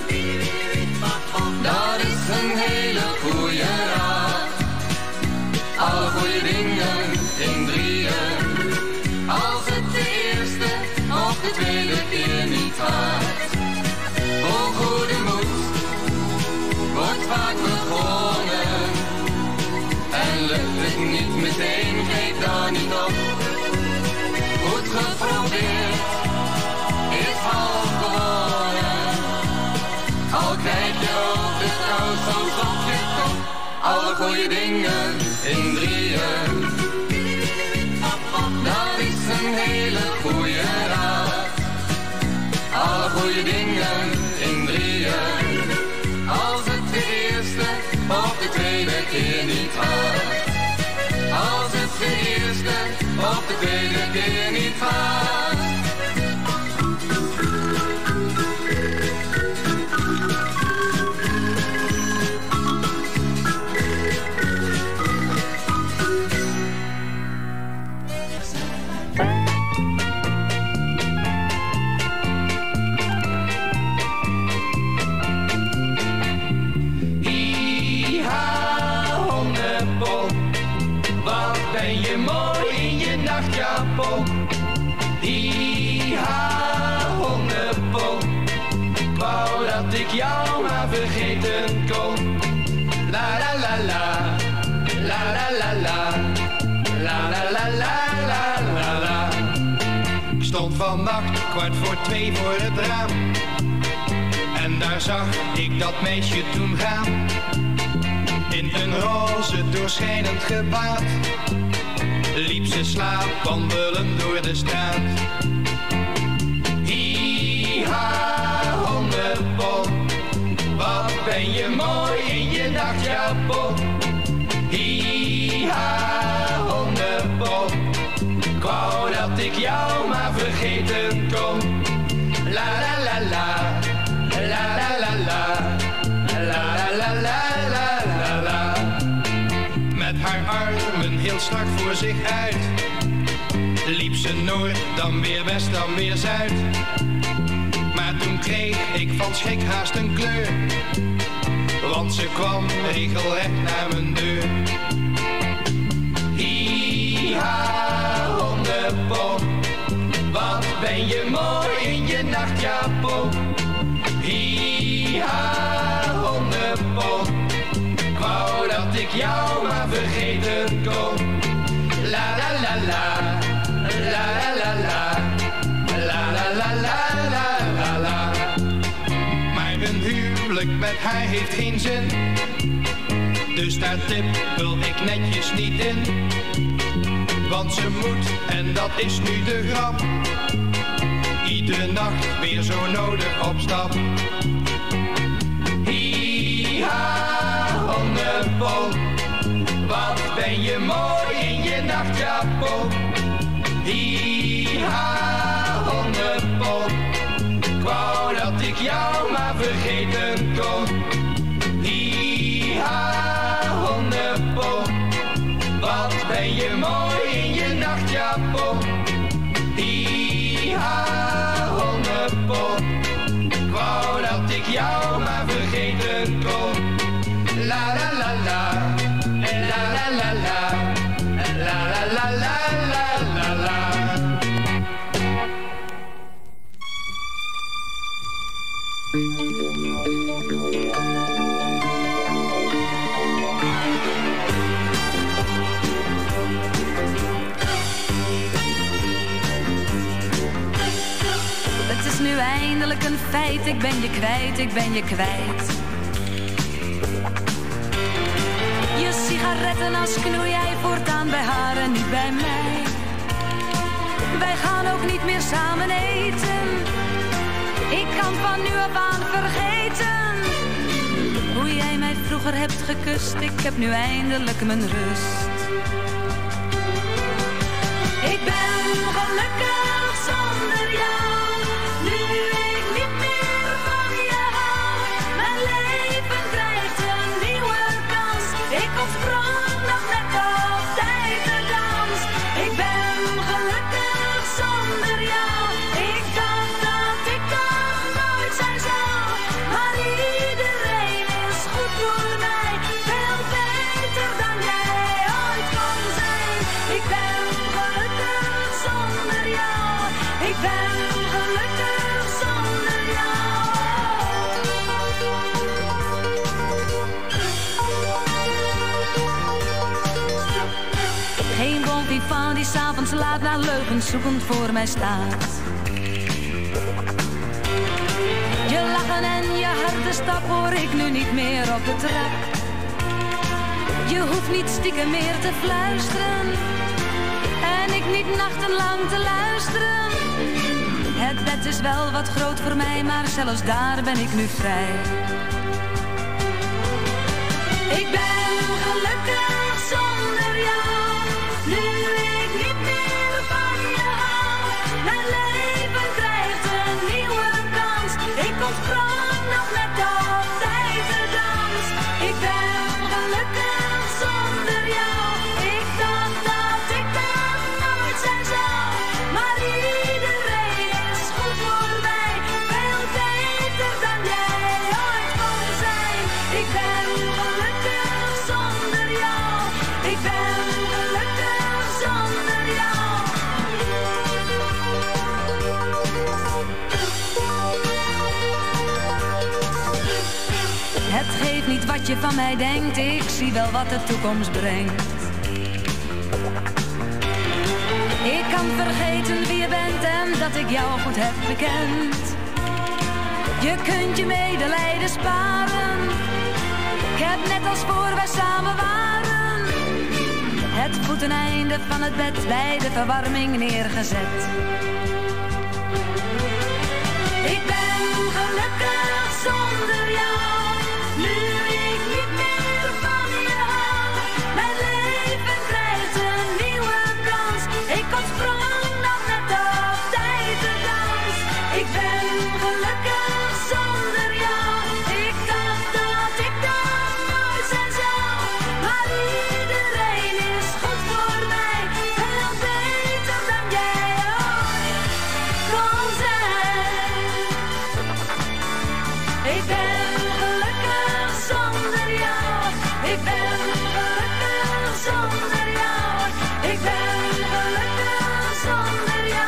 dat is een hele goede raad. Alle goede dingen in drieën, als het de eerste of de tweede keer niet gaat. Vol goede moed wordt vaak begonnen, en lukt het niet meteen, geef dan niet op. Goed geprobeerd is half gewonnen, al krijg je op de kous soms op je kop. Alle goede dingen in drieën, dat is een hele goede raad. Alle goede dingen in drieën, als het de eerste of de tweede keer keer niet gaat. Als het de eerste of de tweede keer niet gaat. Ik jou maar vergeten kon. La la la la, la la la la, la la la la la la la. Ik stond vannacht kwart voor twee voor het raam. En daar zag ik dat meisje toen gaan. In een roze doorschijnend gewaad liep ze slaapwandelen door de straat. Hi-ha, hondenpop, wat ben je mooi in je nachtjapon. Hi-ha, hondenpop, ik wou dat ik jou maar vergeten kon. La la la la, la la la la, la la la la la la la. Met haar armen heel strak voor zich uit liep ze noord, dan weer west, dan weer zuid. Maar toen kreeg ik van schrik haast een kleur, want ze kwam regelrecht naar mijn deur. Hi-ha, hondenpop, wat ben je mooi in je nachtjapon. Hi-ha, hondenpop, ik wou dat ik jou maar vergeten kon. La la la la, la la la la, la la la la la la la. Maar een huwelijk met haar heeft geen zin, dus daar tippel ik netjes niet in. Want ze moet, en dat is nu de grap, iedere nacht weer zo nodig op stap. Hi-ha, hondenpop, wat ben je mooi in je nachtjapon. Hi-ha, hondenpop, ik wou dat ik jou maar vergeten kon. Hi-ha, hondenpop, wat ben je mooi in je nachtjapon. Hi-ha, hondenpop, ik wou dat ik jou maar vergeten kon. La la la la, la la la la, la la la la la la la. Het is nu eindelijk een feit, ik ben je kwijt, ik ben je kwijt. Je sigaretten als knoei jij voortaan bij haar en niet bij mij. Wij gaan ook niet meer samen eten. Ik kan van nu af aan vergeten hoe jij mij vroeger hebt gekust. Ik heb nu eindelijk mijn rust. Ik ben gelukkig zonder jou, nu ik niet meer van je hou. Mijn leven krijgt een nieuwe kans. Ik ontsprong nog net op tijd de dans. Ik ben gelukkig zonder jou. Ik dacht dat ik dat nooit zijn zou, maar iedereen is goed voor mij. Veel beter dan jij ooit kon zijn. Ik ben gelukkig zonder jou. Ik ben gelukkig zonder jou. Geen bon vivant die s'avonds laat naar leugens zoekend voor mij staat. Je lachen en je harde stap hoor ik nu niet meer op de trap. Je hoeft niet stiekem meer te fluisteren en ik niet nachtenlang te luisteren. Het bed is wel wat groot voor mij, maar zelfs daar ben ik nu vrij. Ik ben gelukkig zonder jou, nu ik niet meer van je hou. Mijn leven krijgt een nieuwe kans, ik ontsprong nog net op tijd de dans. Ik ben gelukkig zonder jou, ik dacht dat ik dat nooit zijn zou. Maar iedereen is goed voor mij, veel beter dan jij ooit kon zijn. Ik ben gelukkig zonder jou, ik ben gelukkig zonder jou. Het geeft niet wat je van mij denkt, ik zie wel wat de toekomst brengt. Ik kan vergeten wie je bent en dat ik jou goed heb bekend. Je kunt je medelijden sparen, ik heb net als voor wij samen waren het voeteneinde van het bed bij de verwarming neergezet. Ik ben gelukkig zonder jou, nu ik niet meer van je hou. Mijn leven krijgt een nieuwe kans, ik ontsprong nog net op tijd de dans. Ik ben gelukkig zonder jou, ik dacht dat ik dat nooit zijn zou. Maar iedereen is goed voor mij, veel beter dan jij ooit kon zijn. Ik ben gelukkig zonder jou, ik ben gelukkig zonder jou, ik ben gelukkig zonder jou.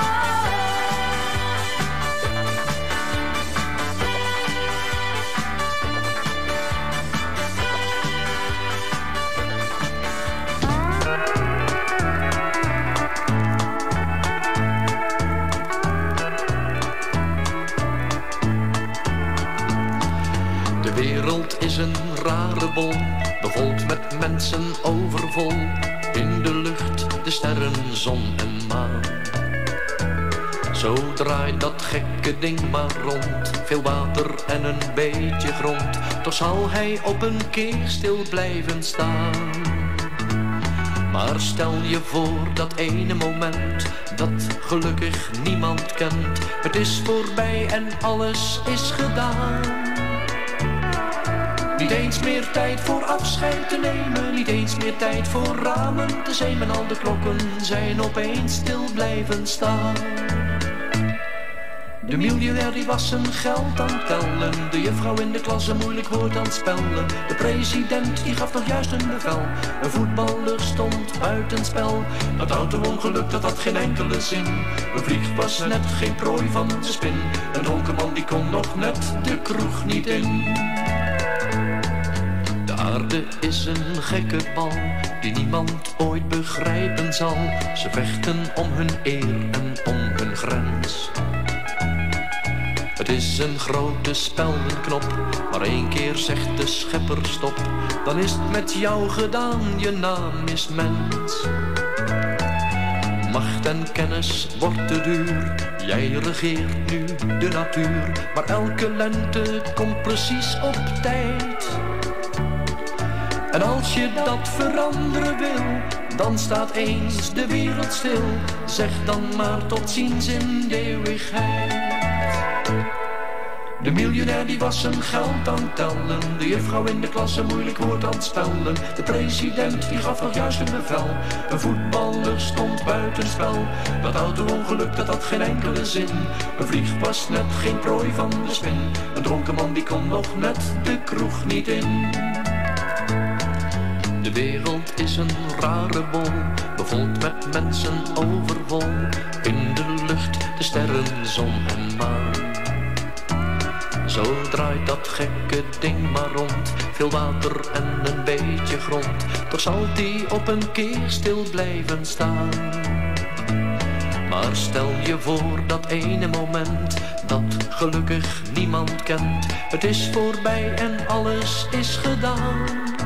De wereld is een rare bol, bevolkt met mensen overvol. In de lucht de sterren, zon en maan. Zo draait dat gekke ding maar rond, veel water en een beetje grond. Toch zal hij op een keer stil blijven staan. Maar stel je voor dat ene moment, dat gelukkig niemand kent. Het is voorbij en alles is gedaan. Niet eens meer tijd voor afscheid te nemen, niet eens meer tijd voor ramen te zeemen. Al de klokken zijn opeens stil blijven staan. De miljonair die was zijn geld aan het tellen, de juffrouw in de klas een moeilijk woord aan het spellen. De president die gaf nog juist een bevel, een voetballer stond buitenspel. Dat auto-ongeluk dat had geen enkele zin, een vlieg was net geen prooi van de spin. Een dronken man die kon nog net de kroeg niet in. De aarde is een gekke bal, die niemand ooit begrijpen zal. Ze vechten om hun eer en om hun grens. Het is een grote speldenknop, maar één keer zegt de schepper stop. Dan is het met jou gedaan, je naam is mens. Macht en kennis wordt te duur, jij regeert nu de natuur. Maar elke lente komt precies op tijd. En als je dat veranderen wil, dan staat eens de wereld stil. Zeg dan maar tot ziens in de eeuwigheid. De miljonair die was zijn geld aan het tellen, de juffrouw in de klas een moeilijk woord aan het spellen. De president die gaf nog juist een bevel, een voetballer stond buitenspel. Dat auto-ongeluk dat had geen enkele zin, een vlieg was net geen prooi van de spin. Een dronken man die kon nog net de kroeg niet in. De wereld is een rare bol, bevolkt met mensen overvol. In de lucht de sterren, zon en maan. Zo draait dat gekke ding maar rond, veel water en een beetje grond. Toch zal die op een keer stil blijven staan. Maar stel je voor dat ene moment, dat gelukkig niemand kent. Het is voorbij en alles is gedaan.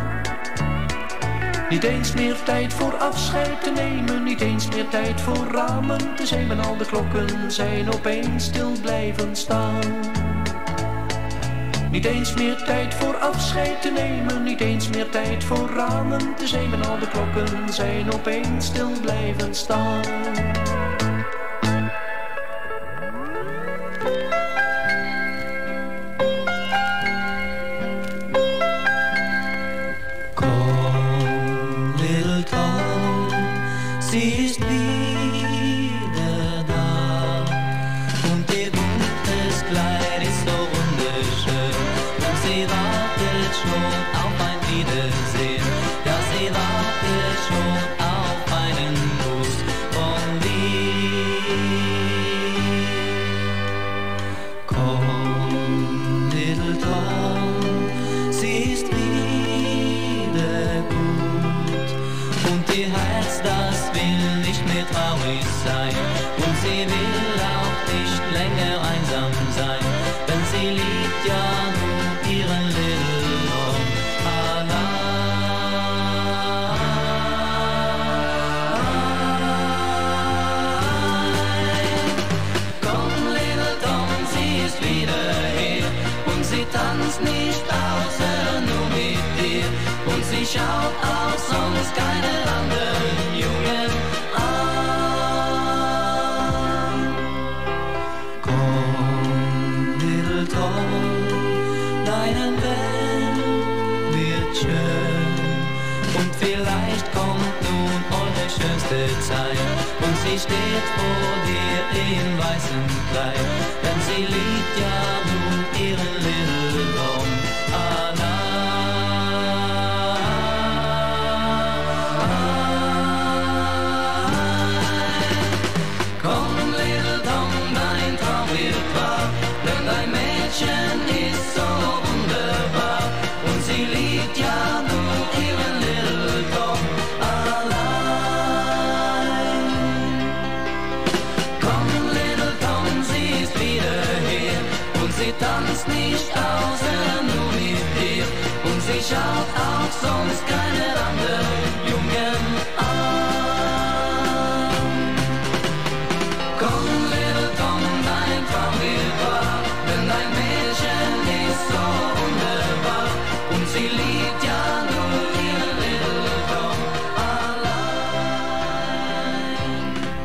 Niet eens meer tijd voor afscheid te nemen, niet eens meer tijd voor ramen te zeemen. Al de klokken zijn opeens stil blijven staan. Niet eens meer tijd voor afscheid te nemen, niet eens meer tijd voor ramen te zemen. Al de klokken zijn opeens stil blijven staan. Schaut auch sonst keine anderen Jungen an. Komm, Little Tom, deinen Welt wird schön. Und vielleicht kommt nun eure schönste Zeit. Und sie steht vor dir im weißen Kleid. Denn sie liebt ja nun ihren Little Tom allein. Ist so wunderbar und sie liebt ja nur ihren Little Tom allein. Komm, Little Tom, sie ist wieder hier und sie tanzt nicht außer nur mit dir und sie schaut auch sonst keine anderen Jungen an. Komm, Little Tom, dein Traum wird wahr, denn dein so wunderbar und sie liebt ja nur ihren Little Tom allein.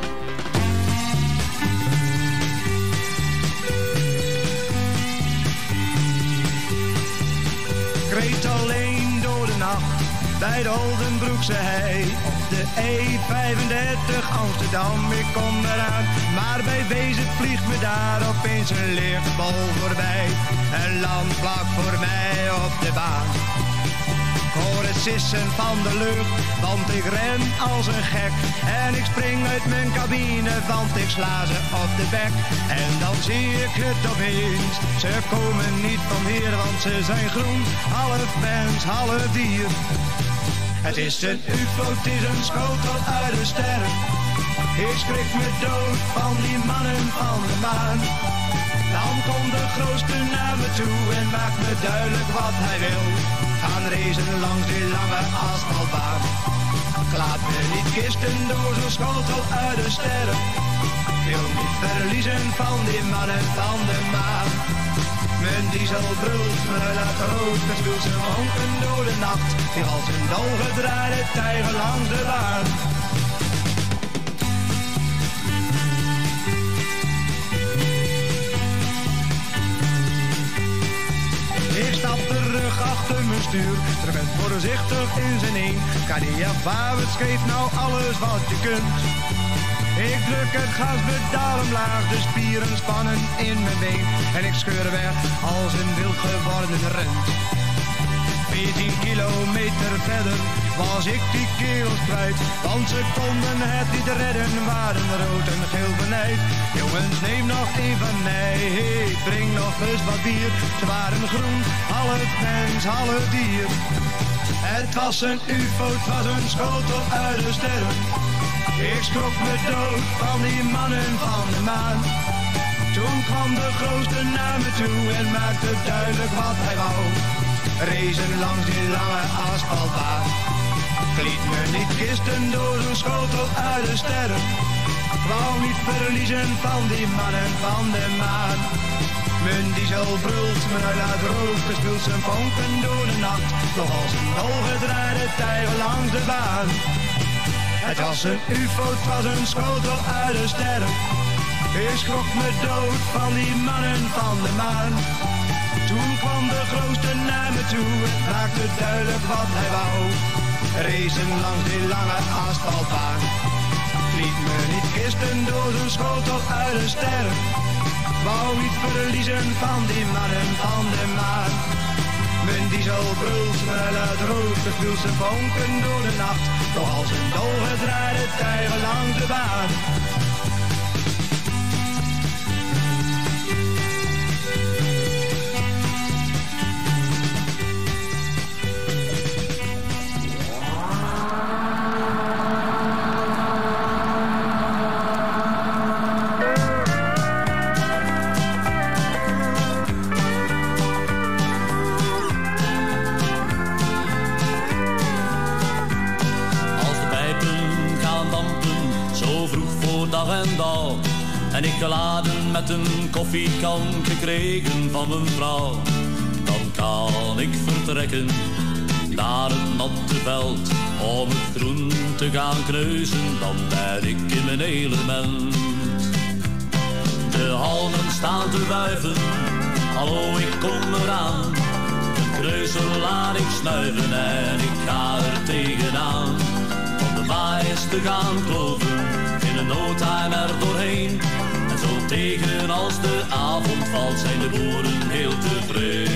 Ik reed alleen door de nacht bij de Oldenbroekse hei op de E vijfendertig Amsterdam. Ik kom eraan, maar bij Wezen vliegt me daar opeens een lichtbol voorbij. Een land vlak voor mij op de baan. Ik hoor het sissen van de lucht, want ik ren als een gek. En ik spring uit mijn cabine, want ik sla ze op de bek. En dan zie ik het opeens, ze komen niet van hier, want ze zijn groen. Half mens, half dier. Het is een U F O, het is een schotel uit de sterren. Ik schrik me dood van die mannen van de maan. Dan komt de grootste naar me toe en maakt me duidelijk wat hij wil. Gaan racen langs die lange asfaltbaan. Ik laat me niet kisten door zo'n schotel uit de sterren. Ik wil niet verliezen van die mannen van de maan. Mijn diesel brult me dat rood, met ze honken door de nacht. Die als een dolgedraaide tijger langs de baan. Ik stap terug achter mijn stuur, terug ben voorzichtig in zijn een. Kan die ervaren, het geeft nou alles wat je kunt. Ik druk het gaspedaal omlaag, de spieren spannen in mijn been. En ik scheur weg als een wild geworden rund. veertien kilometer verder was ik die kerels kwijt. Want ze konden het niet redden, waren rood en geel benijd. Jongens, neem nog één van mij, ik drink nog eens wat bier. Ze waren groen, half mens, half dier. Het was een U F O, het was een schotel uit de sterren. Ik schrok me dood van die mannen van de maan. Toen kwam de grootste naar me toe en maakte duidelijk wat hij wou. Racen langs die lange asfaltbaan. Ik liet me niet kisten door zo'n schotel uit de sterren. Ik wou niet verliezen van die mannen van de maan. Mijn diesel brult, mijn huil uit rook, speelt zijn vonken door de nacht. Nog als een dolgedraaide tijger langs de baan. Het was een ufo, het was een schotel uit de sterren. Ik schrok me dood van die mannen van de maan. Toen kwam de grootste naar me toe, het maakte duidelijk wat hij wou. Racen langs die lange asfaltbaan. Liet me niet kisten door zijn schotel uit de sterren. Wou niet verliezen van die mannen van de maan. Mijn diesel brult, mijn luid rook, speelt zijn vonken door de nacht. Toch als een dolgedraaide tijger langs de baan. En ik geladen met een koffiekan gekregen van mijn vrouw. Dan kan ik vertrekken naar het natte veld om het groen te gaan kneuzen. Dan ben ik in mijn element. De halmen staan te wuiven, hallo ik kom eraan. De kneuzel laat ik snuiven en ik ga er tegenaan. Om de mais te gaan kloven, in een no time er doorheen. En zo tegen als de avond valt zijn de boeren heel tevreden.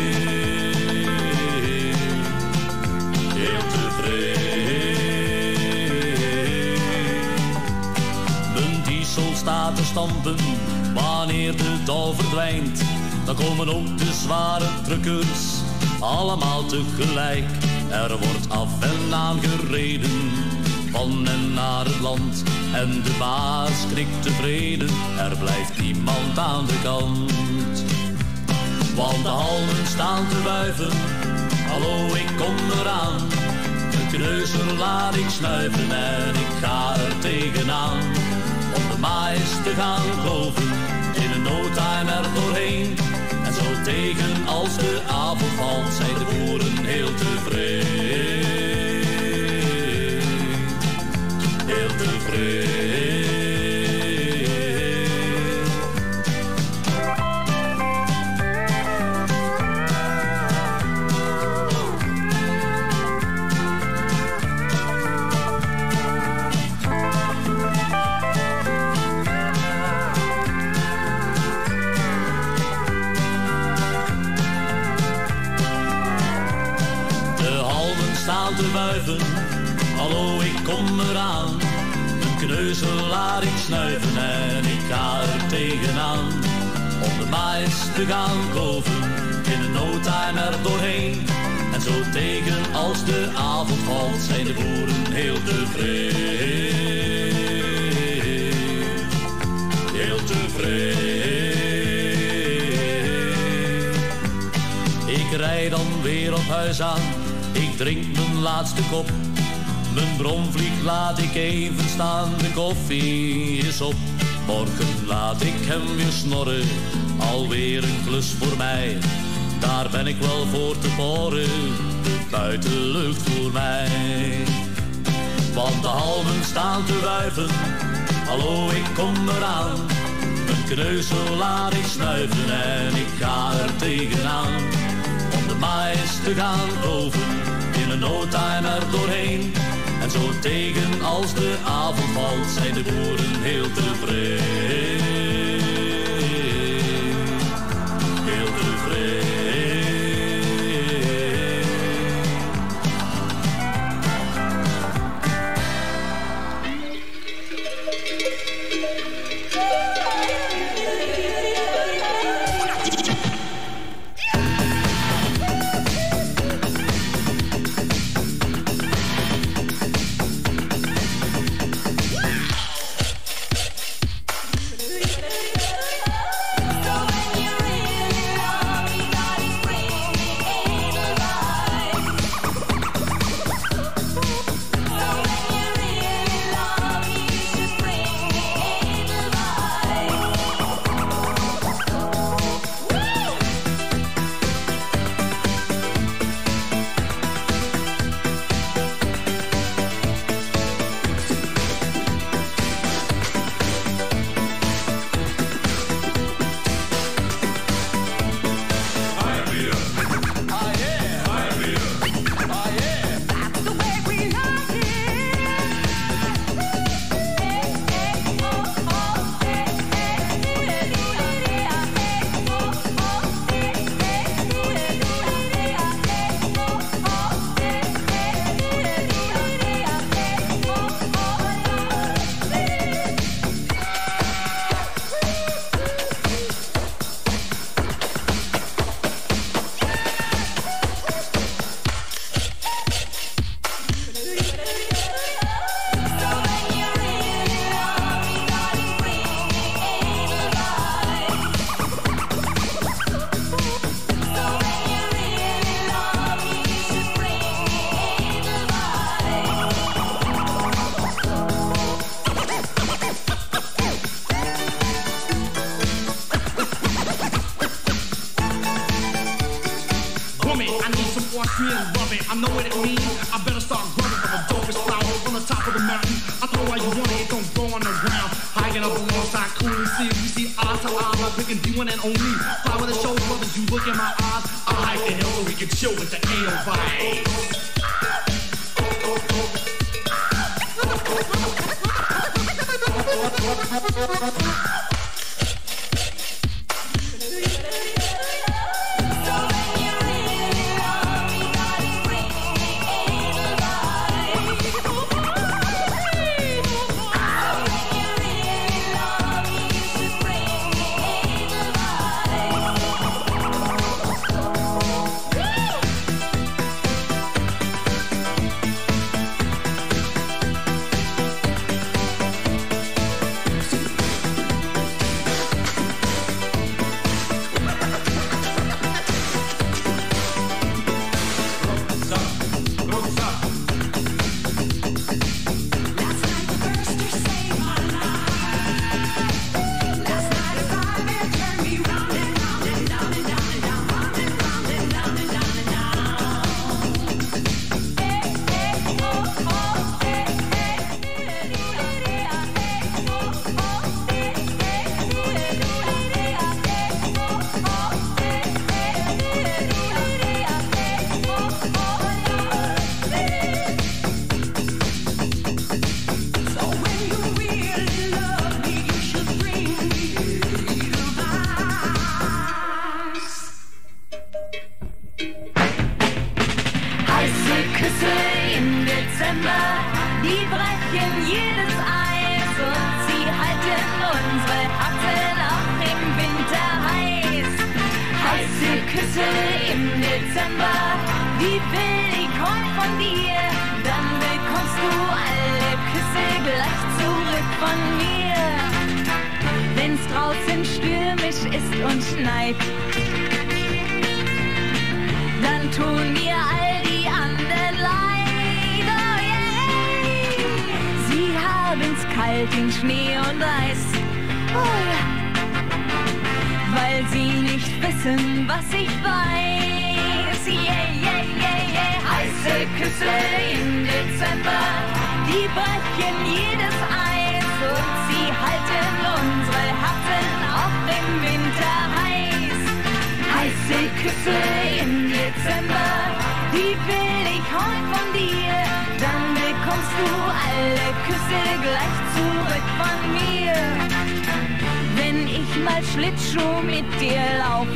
Heel tevreden. Mijn diesel staat te stampen wanneer de dauw verdwijnt. Dan komen ook de zware truckers allemaal tegelijk. Er wordt af en aan gereden van en naar het land. En de baas knikt tevreden, er blijft niemand aan de kant. Want de halmen staan te wuiven, hallo ik kom eraan. De kneuzer laat ik snuiven en ik ga er tegenaan. Om de mais te gaan kloven, in een no time er doorheen. En zo tegen als de avond valt, zijn de boeren heel tevreden. Heel tevreden. De halmen staan te wuiven, hallo ik kom eraan. Een kneuzel laat ik snuiven en ik ga er tegenaan. Om de mais te gaan kloven, in een no time er doorheen. En zo tegen als de avond valt, zijn de boeren heel tevreden. Heel tevreden. Ik rijd dan weer op huis aan, ik drink mijn laatste kop. Mijn bromvlieg laat ik even staan, de koffie is op. Morgen laat ik hem weer snorren, alweer een klus voor mij. Daar ben ik wel voor te boren, de buitenlucht voor mij. Want de halmen staan te wuiven, hallo ik kom eraan. Mijn kneuzel laat ik snuiven en ik ga er tegenaan. Om de mais te gaan kloven, in een no time er doorheen. En zo tegen als de avond valt, zijn de boeren heel tevreden. Heel tevreden. the mountain. I throw what you want, it don't go on the ground. Hiking up alongside cool and see if we see eye to eye. My pick and D one and only. Fly with the show, brothers, you look in my eyes. I hike the hill so we can chill with the ain't no vibes. Schlittschuh mit dir lauf.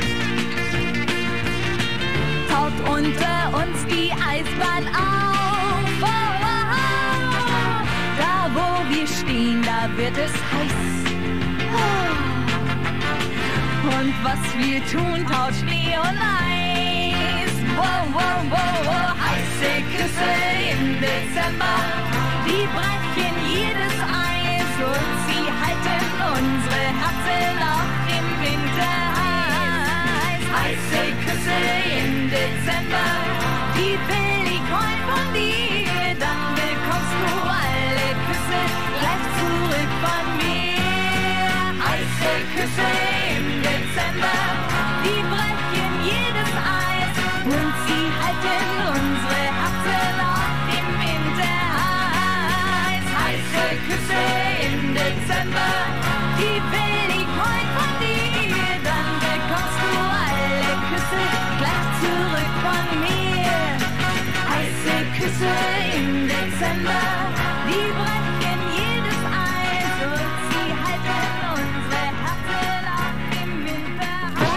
Taucht unter uns die Eisbahn auf. Oh, oh, oh. Da wo wir stehen, da wird es heiß. Oh. Und was wir tun, taut Schnee und Eis. Wow, wow, wow, wow. Heiße Küsse im Dezember, die brechen jedes Eis und sie halten unsere Herzen auch im Winter heiß. Heiße Küsse im Dezember, die will ich heut von dir, dann bekommst du alle Küsse gleich zurück von mir. Heiße Küsse im Dezember, die brechen jedes Eis und sie halten unsere Herzen auch im Winter heiß. Heiße Küsse im Dezember, die will ich heut von dir, dann bekommst du alle Küsse gleich zurück von mir. Heiße Küsse im Dezember, die brechen jedes Eis und sie halten unsere Herzen auch im Winter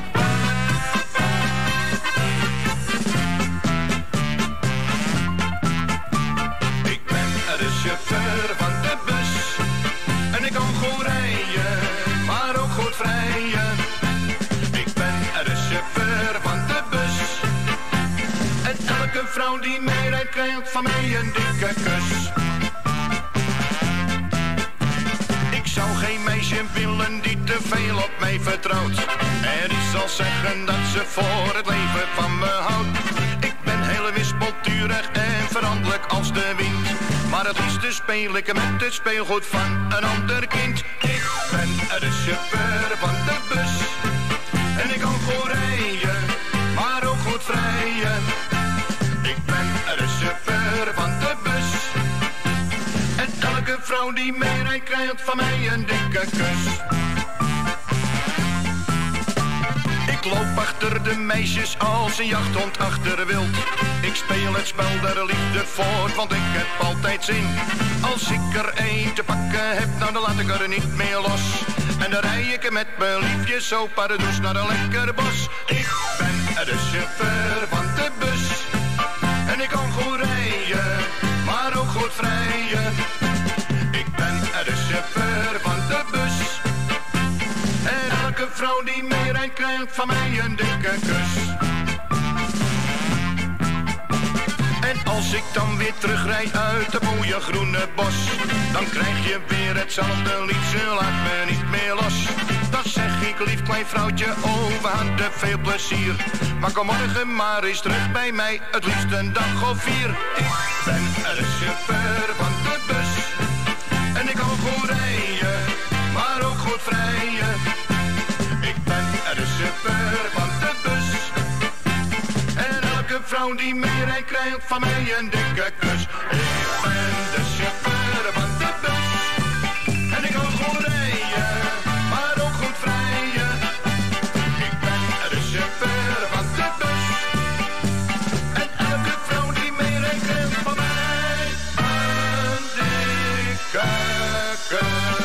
Ik ben de chauffeur van de bus en ik kan goed rijden, maar ook goed vrijen. Ik ben de chauffeur van de bus en elke vrouw die mij rijdt krijgt van mij een dikke kus. Ik zou geen meisje willen die te veel op mij vertrouwt en die zal zeggen dat ze voor het leven van me houdt. Ik ben heel wispelturig en veranderlijk als de wind, maar het liefste speel ik met het speelgoed van een ander kind. Ik ben de chauffeur van de bus en ik kan goed rijden, maar ook goed vrijen. Ik ben de chauffeur van de bus elke vrouw die meerijdt krijgt van mij een dikke kus. Ik loop achter de meisjes als een jachthond achter wild. Ik speel het spel der liefde voort, want ik heb altijd zin. Als ik er één te pakken heb, nou dan laat ik er niet meer los. En dan rij ik er met mijn liefje zo paradoes naar een lekker bos. Ik ben de chauffeur van de bus. En ik kan goed rijden, maar ook goed vrijen. Ik ben de chauffeur van de bus. En elke vrouw die meerijdt krijgt van mij een dikke kus. En als ik dan weer terugrijd uit het mooie groene bos, dan krijg je weer hetzelfde lied, ze laat me niet meer los. Dan zeg ik, lief klein vrouwtje, oh we hadden veel plezier. Maar kom morgen maar eens terug bij mij, het liefst een dag of vier. Ik ben de chauffeur van de bus. En ik kan goed rijden, maar ook goed vrijen. Ik ben de chauffeur van de bus. En elke vrouw die meerijdt krijgt van mij een dikke kus. Ik ben de chauffeur van de bus. En ik kan goed rijden, maar ook goed vrijen. Ik ben de chauffeur van de bus. En elke vrouw die meerijdt krijgt van mij een dikke kus.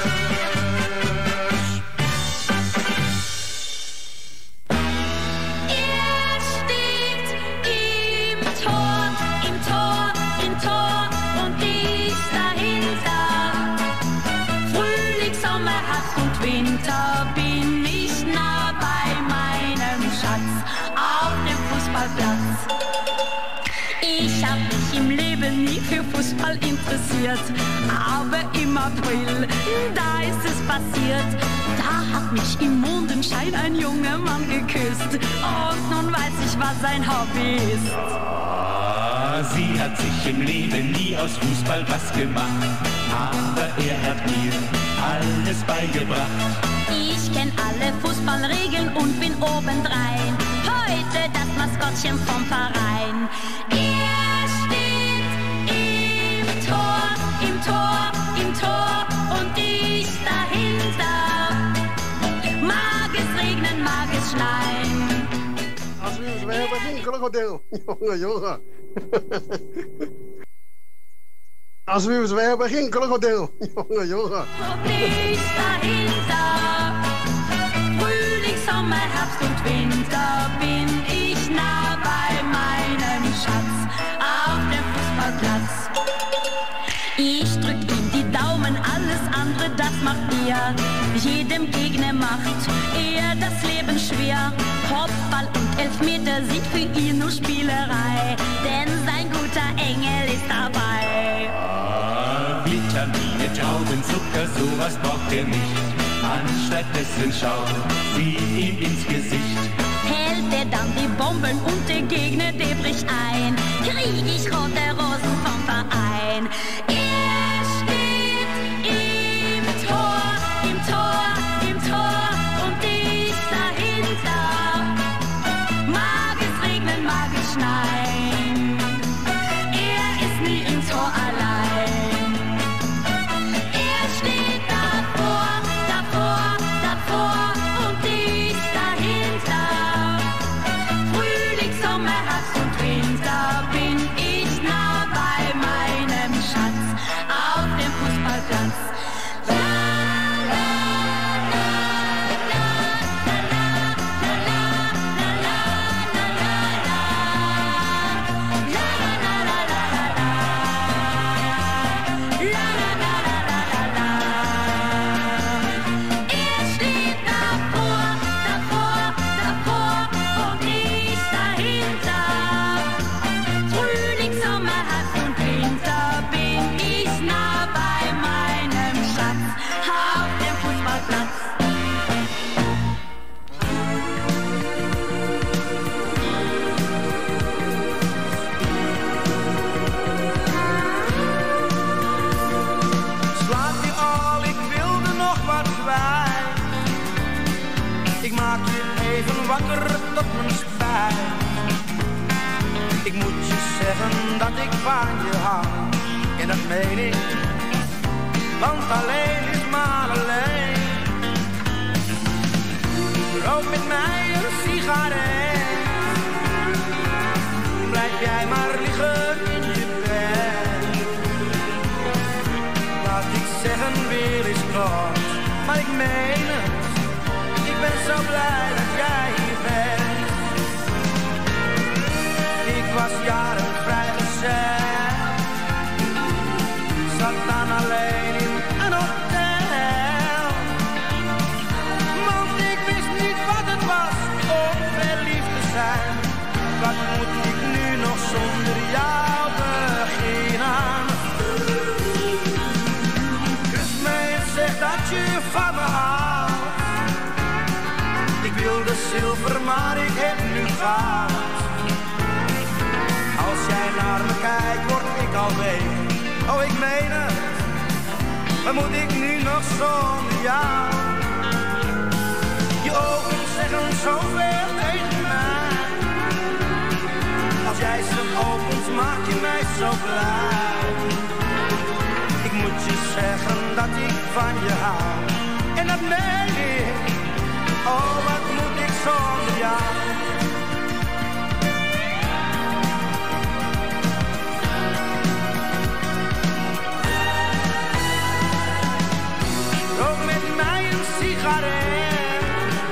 Winter bin ich nah bei meinem Schatz auf dem Fußballplatz. Ich hab mich im Leben nie für Fußball interessiert, aber im April, da ist es passiert. Da hat mich im Mondenschein ein junger Mann geküsst und nun weiß ich, was sein Hobby ist. Ja, sie hat sich im Leben nie aus Fußball was gemacht, aber er hat mir alles beigebracht. Ich kenn alle Fußballregeln und bin obendrein heute das Maskottchen vom Verein. Er steht im Tor, im Tor, im Tor und ich dahinter. Mag es regnen, mag es schneien. Als we weer hebben geen krokodil. Jongen, jongen. Als we weer hebben geen krokodil. Jongen, jongen. Und ich dahinter. Frühling, Sommer, Herbst und Winter bin ich nah bei meinem Schatz auf dem Fußballplatz. Ich drück ihm die Daumen, alles andere, das macht er. Jedem Gegner macht er das Leben schwer. Kopfball und Elfmeter sind für ihn nur Spielerei, denn sein guter Engel ist dabei. Ah, Vitamine, Traubenzucker, sowas braucht er nicht. Anstattdessen schaut sie ihm ins Gesicht. Hält er dann die Bomben und der Gegner, der bricht ein, krieg ich rote Rosen vom Verein. Er steht im Tor, im Tor, im Tor und ich dahinter. Mag es regnen, mag es schneien, er ist nie im Tor allein. Er steht davor, davor, davor und ich dahinter. Frühling, Sommer, Herbst und Winter bin ich nah bei meinem Schatz auf dem Fußballplatz. Er steht davor, davor, davor und ich dahinter. Frühling, Sommer, Herbst und Winter bin ich nah bei meinem Schatz auf dem Fußballplatz. Slaap je al, ik wilde nog wat kwijt. Ik maak je even wakker tot mijn spijt. Ik moet je zeggen dat ik van je hou, en dat meen ik. rook met mij een sigaret. Blijf jij maar liggen in je bed. Wat ik zeggen wil is kort, maar ik meen het. Ik ben zo blij dat jij hier bent. Ik was jaren vrijgezel, zat dan alleen in een hotel. Want ik wist niet wat het was om verliefd te zijn. Wat moet ik nu nog zonder jou beginnen? Kus me en zeg dat je van me houdt. Ik wilde zilver, maar ik heb nu goud. Als jij naar me kijkt, word ik al week. Oh, ik meen het. Wat moet ik nu nog zonder jou? Je ogen zeggen zoveel tegen mij. Als jij ze opent, maak je mij zo blij. Ik moet je zeggen dat ik van je hou. En dat meen ik. Oh, wat moet ik zonder jou? Rook met mij een sigaret.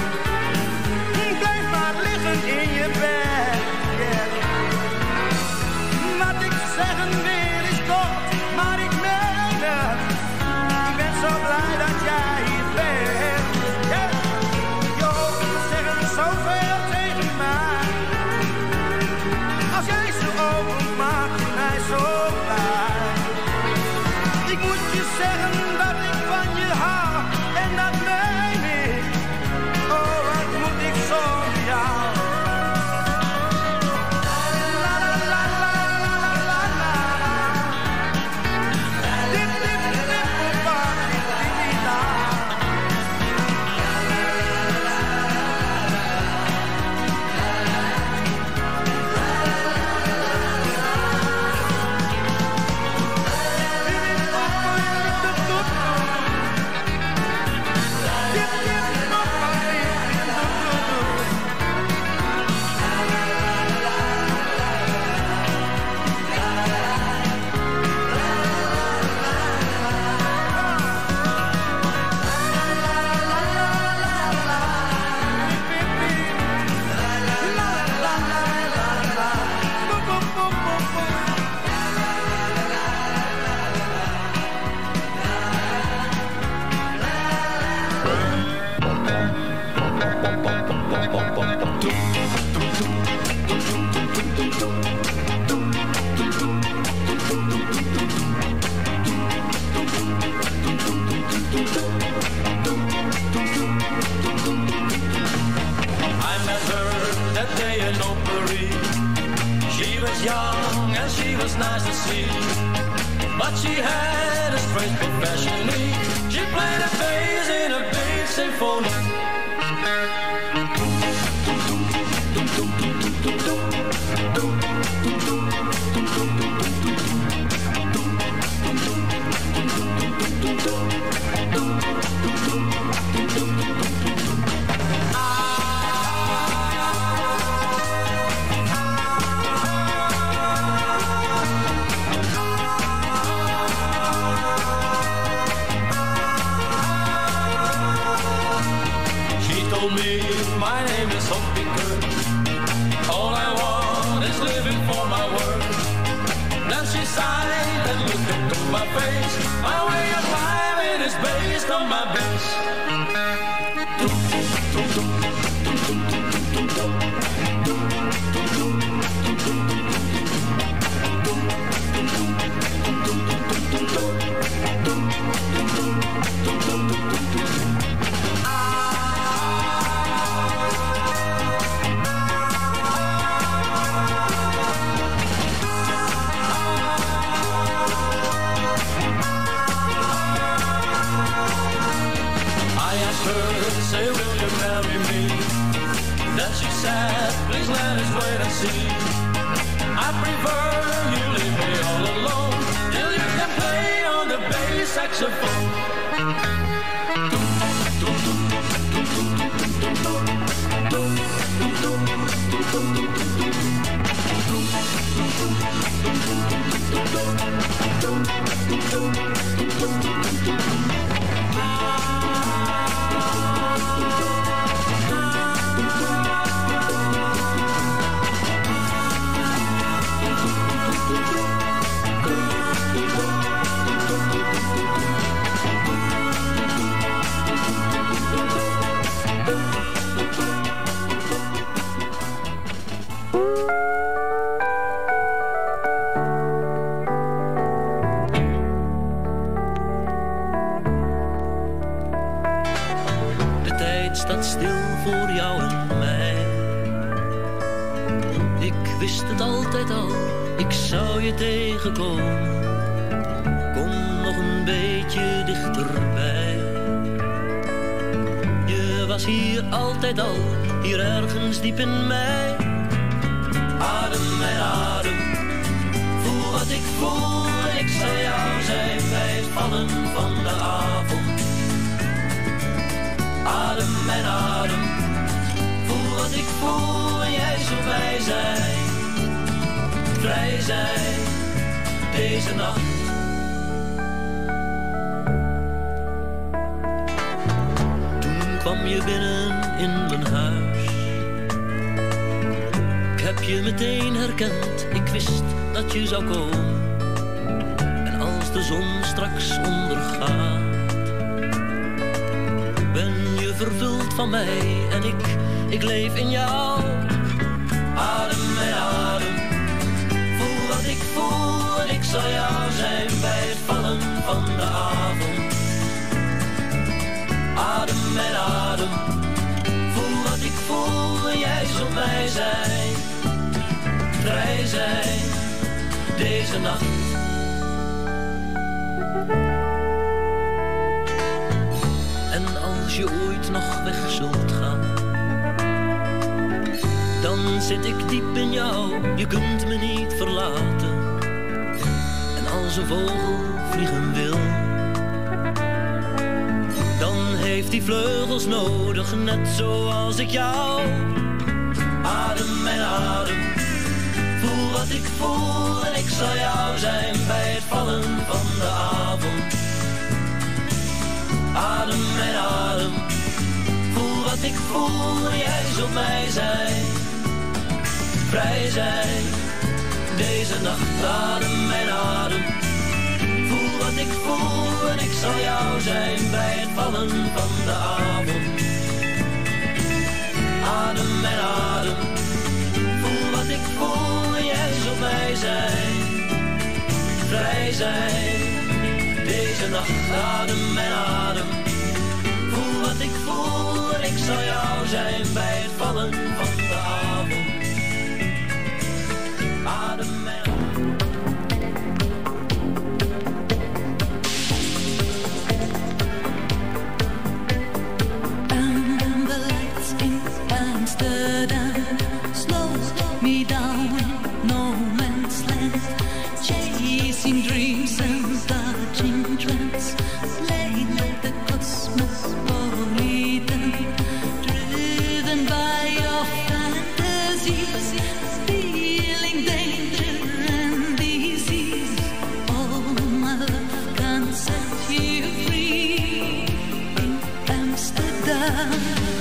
Blijf maar liggen in je bed. Yeah. Wat ik zeggen wil is kort, maar ik meen het. Ik ben zo blij dat jij hier bent. Yeah. Je ogen zeggen zoveel tegen mij. Als jij ze opent, maak je mij zo blij. Ik moet je zeggen dat ik van je hou, en dat meen ik. Oh, wat moet ik zonder jou? La la la la la la la la. Dip dip dip popa, dip dip dip da. Young and she was nice to see, but she had a strange profession. She played a bass in a big symphony. Me, my name is Hoppy Good. All I want is living for my word. Then she sighed and looked into my face. My way of living is based on my base. Say, will you marry me? Then she said, please let us wait and see. I prefer you leave me all alone till you can play on the bass saxophone. staat stil voor jou en mij. Ik wist het altijd al, ik zou je tegenkomen. Kom nog een beetje dichterbij. Je was hier altijd al, hier ergens diep in mij. Adem mijn adem, voel wat ik voel en ik zal jou zijn bij het vallen van de avond. Adem mijn adem, voel wat ik voel en jij zult bij zijn. Vrij zijn, deze nacht. Toen kwam je binnen in mijn huis. Ik heb je meteen herkend, ik wist dat je zou komen. En als de zon straks ondergaat, ben je vervuld van mij en ik, ik leef in jou. Adem mijn adem, voel wat ik voel en ik zal jou zijn bij het vallen van de avond. Adem mijn adem, voel wat ik voel en jij zult mij zijn. Vrij zijn, deze nacht. En als je ooit nog weg zult gaan, dan zit ik diep in jou, je kunt me niet verlaten. En als een vogel vliegen wil, dan heeft hij vleugels nodig, net zoals ik jou. Adem mijn adem, voel wat ik voel en ik zal jou zijn bij het vallen van de avond. Adem mijn adem, voel wat ik voel en jij zult mij zijn. Vrij zijn, deze nacht. Adem mijn adem, voel wat ik voel en ik zal jou zijn bij het vallen van de avond. Adem mijn adem, voel wat ik voel en jij zult mij zijn. Vrij zijn, deze nacht. Adem mijn adem, voel wat ik voel en ik zal jou zijn bij het vallen van de avond. Adem mijn adem. And the lights in Amsterdam slow me down in no man's land, chasing dreams and dodging trends, playing at the cosmopolitan, driven by your fantasies, feeling danger and disease. All my love can set you free in Amsterdam.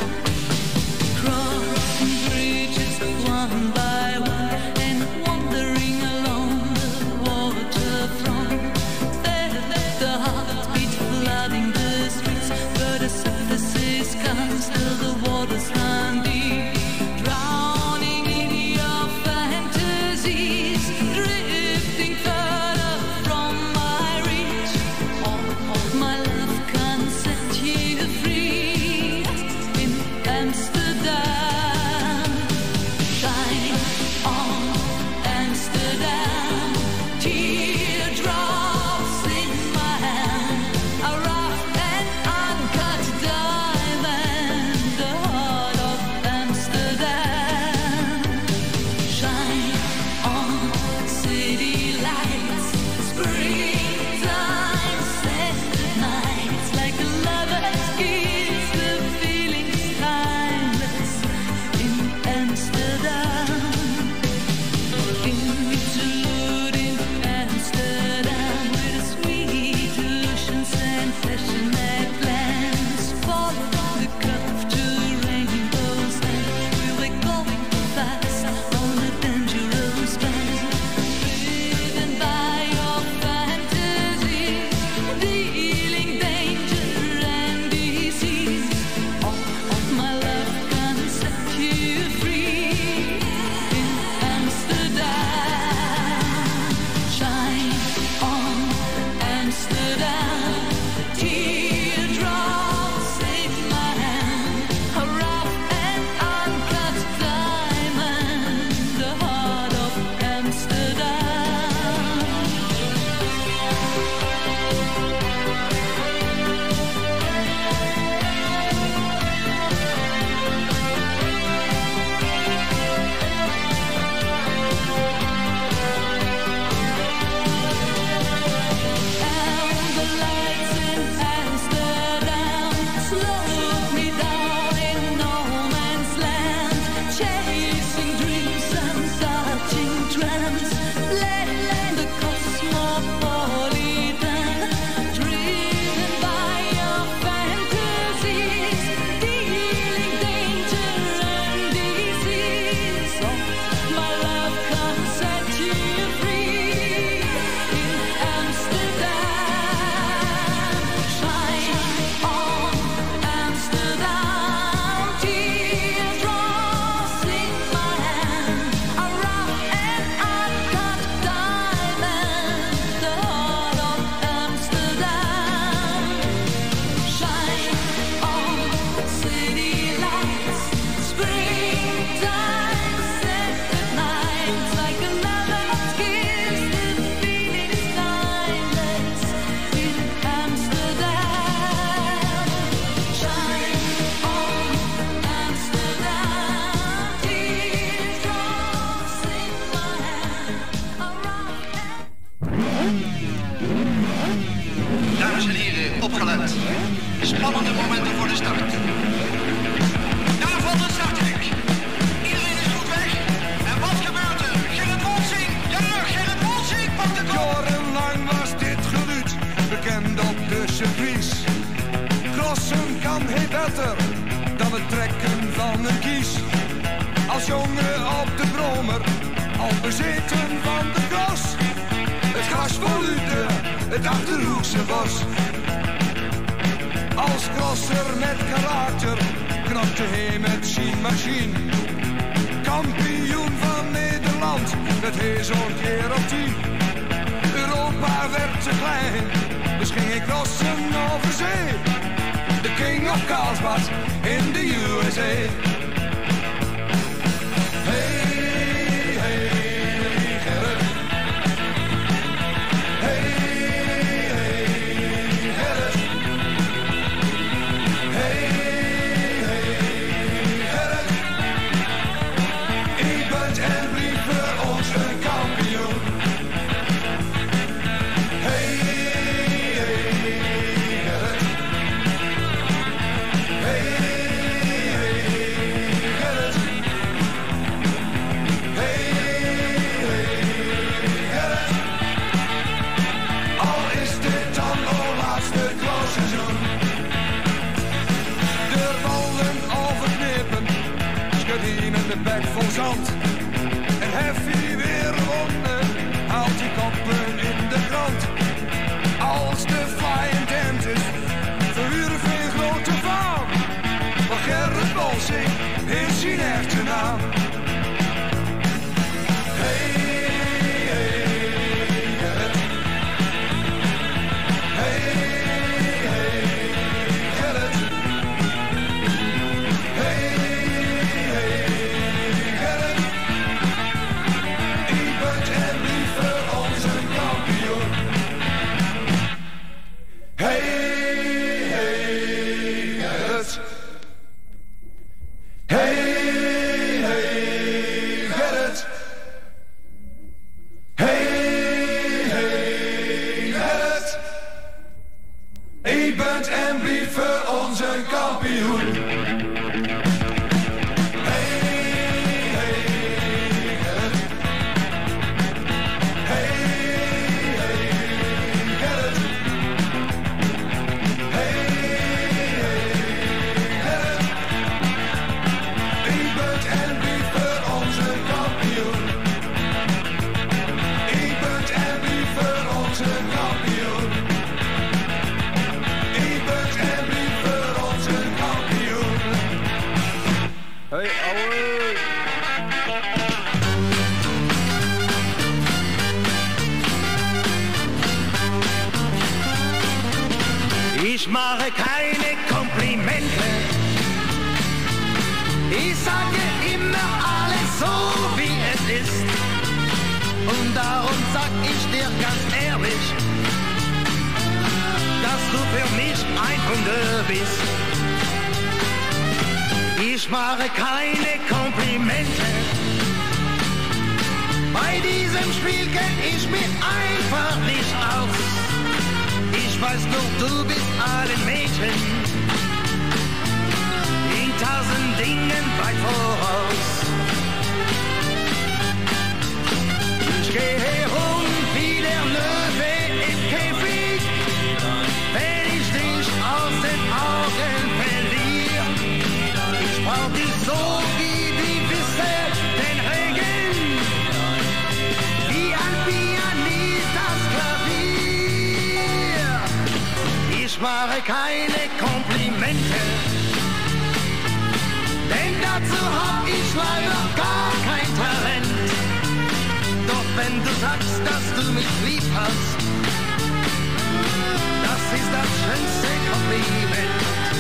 Crossing bridges one by one and wandering along the waterfront. There the heartbeat flooding the streets, but the surface comes till the waters run deep, drowning in your fantasies, drifting further from my reach. All my love can set you free in Amsterdam. Shine on Amsterdam, teardrops in my hand, a rough and uncut diamond, the heart of Amsterdam. Shine on city lights, springtime scented nights, like a lover's kiss, the feeling's timeless in Amsterdam. Interlude in Amsterdam, with the sweet illusions and passionate plans. Follow the curve to rainbow's end. We'll be going fast on a dangerous bend, driven by your fantasies, dealing danger and disease. All of my love can set you free in Amsterdam. Shine on Amsterdam, teardrops in my hand, a opgelet. Spannende momenten voor de start. Daar valt een starthek. Iedereen is goed weg. En wat gebeurt er? Gerrit Wolsing, ja, Gerrit Wolsing pakt de kop. Jarenlang was dit geluid, bekend op de circuits. Crossen kan heel beter dan het trekken van een kies. Als jongen op de brommer, al bezeten van de cross. Het gras vol Uden, het Achterhoekse bos. Als crosser met karakter, knapte hij met zijn machine. Kampioen van Nederland, dat hij zo'n keer op tien. Europa werd te klein, dus ging ik crossen over zee. De king of Carlsbad in de U S A. Hey, hey, Gerrit. Hey, hey, Gerrit. Hey, hey, Gerrit. Ik ben en blijf voor ons een kampioen. Hey, hey, Gerrit. Hey, hey, Gerrit. Hey, hey, Gerrit. Al is dit dan ons laatste crossseizoen. De ballen overknippen, schudden de bek vol zand. En Heffy weer gewonnen, haalt die koppen in de krant. Als de flying tent is, verhuren veel grote faam. Maar Gerrit Wolsing is zijn echte naam. Hey, hey, Gerrit. Hey, hey, Gerrit. Hey, hey, Gerrit. Ik ben en blijf voor ons een kampioen. Hey, hey, Gerrit. Hey, hey, Gerrit. Hey, hey, Gerrit. Ik ben en blijf voor ons een kampioen. Hey, hey, Gerrit. Hey, hey, Gerrit. Hey, hey, Gerrit. Ik ben en blijf voor ons een kampioen. Ik ben en blijf voor ons een kampioen. Ik ben en blijf voor ons een kampioen. Hey, ouwe. Ich mache keine Komplimente. Ich sage immer alles so, wie es ist. Und darum sag ich dir ganz ehrlich, dass du für mich ein Wunder bist. Ich mache keine Komplimente. Bei diesem Spiel kenn ich mich einfach nicht aus. Ich weiß nur, du bist allen Mädchen in tausend Dingen weit voraus. Ich gehe rum wie der Löwe im Käfig, wenn ich dich aus den Augen verliere. Ich brauch dich so wie die Wüste den Regen, wie ein Pianist das Klavier. Ich mache keine Komplimente, denn dazu hab ich leider gar kein Talent. Doch wenn du sagst, dass du mich lieb hast, das ist das schönste Kompliment.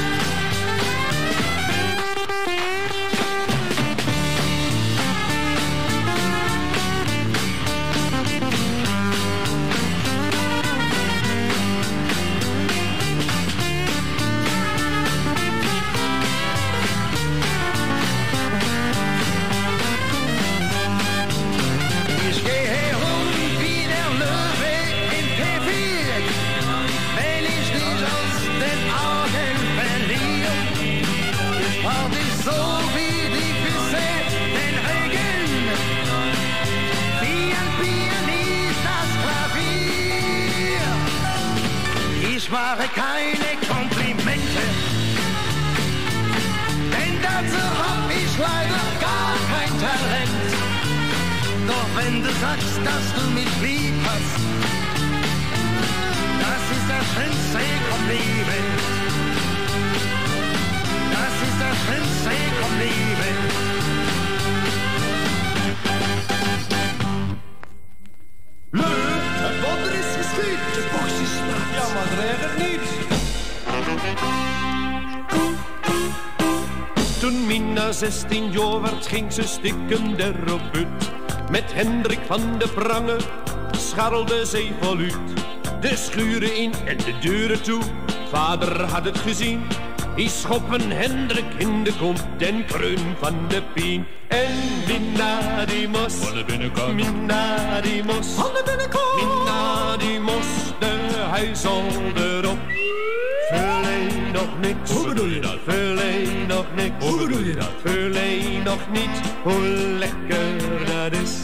Ich gehe rum wie der Löwe im Käfig, wenn ich dich aus Meisjes waren keine Komplimente. Denn dazu hab ich leider gar kein Talent. Doch wenn du sagst, dass du mich lieb hast, das ist das schönste Kompliment. Das ist das schönste Kompliment. Leuk, het wonder is geschied. De box is nat. Ja, maar het regent niet. Toen Mina zestien jaar werd, ging ze stikken der op uit. Met Hendrik van de Prange scharrelde ze voluut. De schuren in en de deuren toe, vader had het gezien. Die schoppen Hendrik in de kont en kreun van de pien. En Mina die mos, van de binnenkant. Mina die mos, van de binnenkant. Mina die mos, de huis al erop. Verleen nog niks. Hoe bedoel je dat? Verleen nog niks. Hoe bedoel je dat? Verleen nog niet hoe lekker dat is.